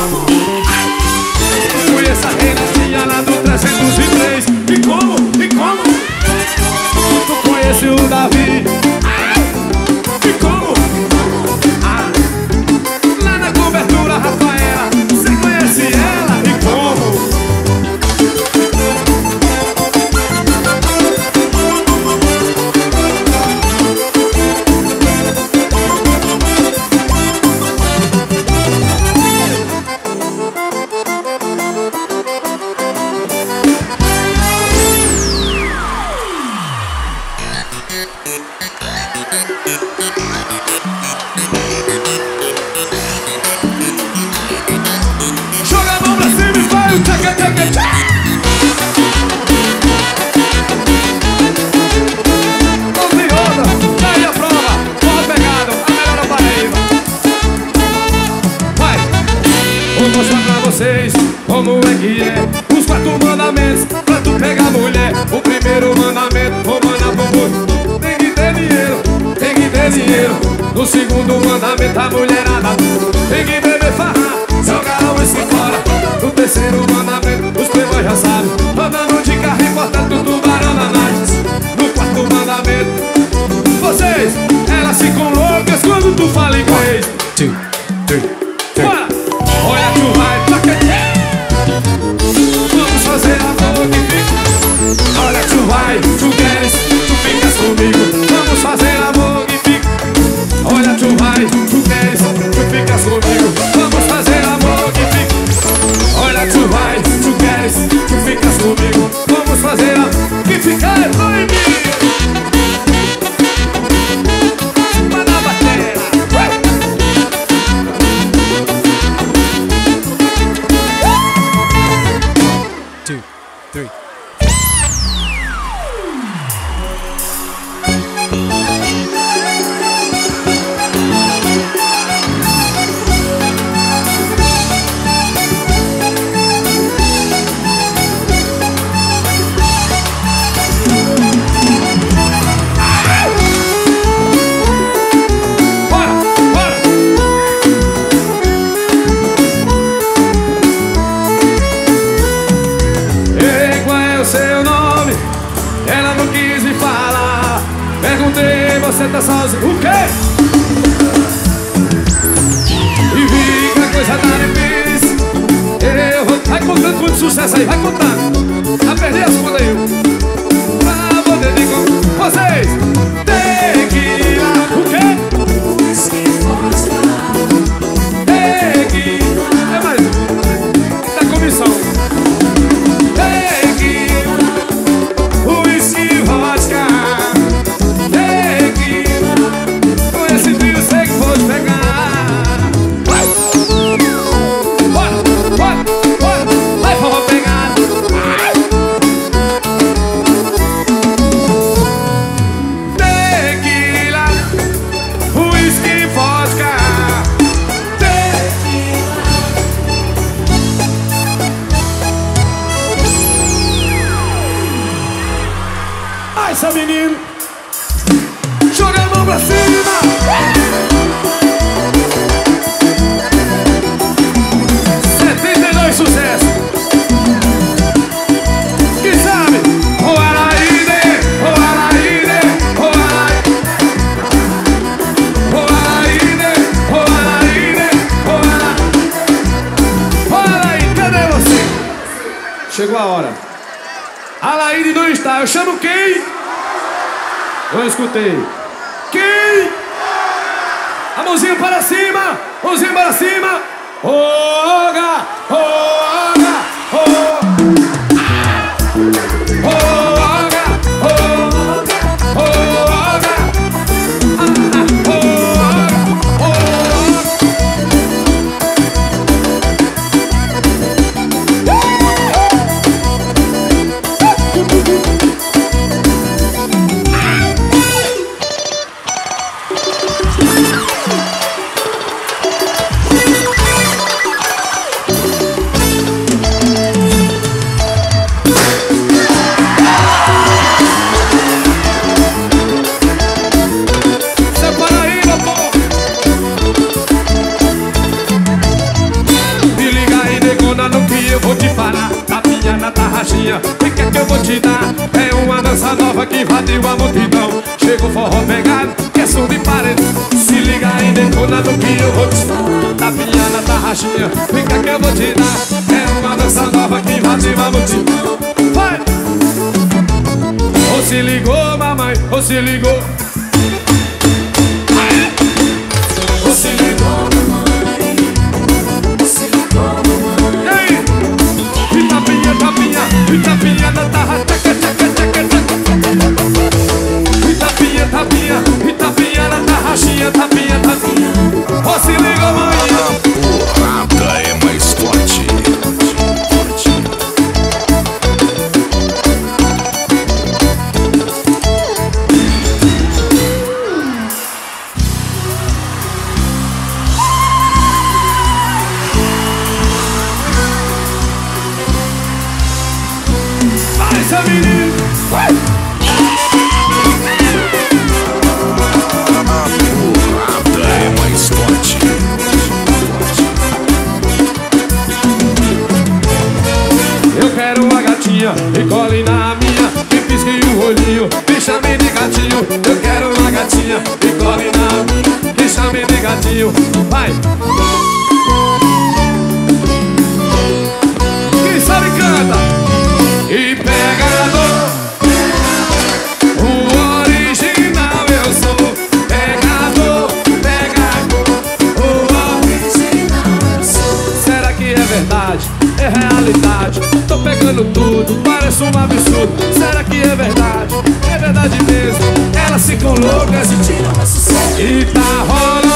Tu conhece a Renatinha lá do trezentos e três. E como? E como? Tu conhece o Davi. E como? Ah. Lá na cobertura, Rafaela, você conhece ela? E como? Joga a mão pra cima e vai o tchaca tchaca tchaca. Ouve outra, tá aí a prova. Boa pegada, a melhor da Paraíba. Vai, vou mostrar pra vocês como é que é. Os quatro mandamentos pra tu pegar mulher. O primeiro mandamento, vou mandar pro mundo. Tem que ter dinheiro, tem que ter dinheiro. No segundo mandamento, a mulherada tem que beber farra, jogar o uísque fora. No terceiro mandamento, os playboys já sabem, andando de carro importando tubarão na night. No quarto mandamento, vocês, elas ficam loucas quando tu fala inglês. Bora! Olha tu vai, toca. Vamos fazer amor que fica. Olha tu vai, tu queres, tu ficas comigo. Vamos fazer amor que fica. Olha tu vai, tu queres, tu ficas comigo. Vamos fazer amor que fica. Olha tu vai, tu queres, tu ficas comigo. Vamos fazer amor que fica. É proibido. Manda a bateria. Two, three. Você tá sozinho, o quê? E vi que a coisa tá difícil. Eu vou... Vai contando quanto sucesso aí, vai contando. Já perdi as contas aí. Pra poder de com vocês. Tem que ir lá, o quê? Joga a mão pra cima. setenta e dois sucesso. Quem sabe? O Araíde, o Araíde, o Araíde, o Araíde, o Araíde, o Araíde. O Araíde, cadê você? Chegou a hora. Araíde não está. Eu chamo quem? Eu escutei. Quem? A mãozinha para cima. Mãozinha para cima. Oga, oga, oga. Oga, oga, oga. O que é que eu vou te dar? É uma dança nova que invadiu a multidão. Chega o forró pegado, que é som de parede. Se liga aí, detona no que eu vou te falar. Tapinha na tarraxinha, o que é que eu vou te dar? É uma dança nova que invadiu a multidão. Vai! Ou se ligou, mamãe, ou se ligou. Ou se ligou, mamãe. Ou se ligou, mamãe. E aí? E tapinha, tapinha, e tapinha na tarra, tchaca, tchaca, tchaca, tchaca. E tapinha, tapinha, e tapinha na tarraxinha, tapinha, tapinha. Ó, se liga, amanhã. Porrada é mais forte. Essa menina, vai! Porrada é mais forte. Eu quero uma gatinha, e cole na minha, e pisque o olhinho, me chame de gatinho. Eu quero uma gatinha, e cole na minha, me chame de gatinho. Vai! Quem sabe canta! E pegador, o original eu sou. Pegador, pegador, o original eu sou. Será que é verdade? É realidade? Tô pegando tudo, parece um absurdo. Será que é verdade? É verdade mesmo. Elas ficam loucas e tiram o sucesso. E tá rolando.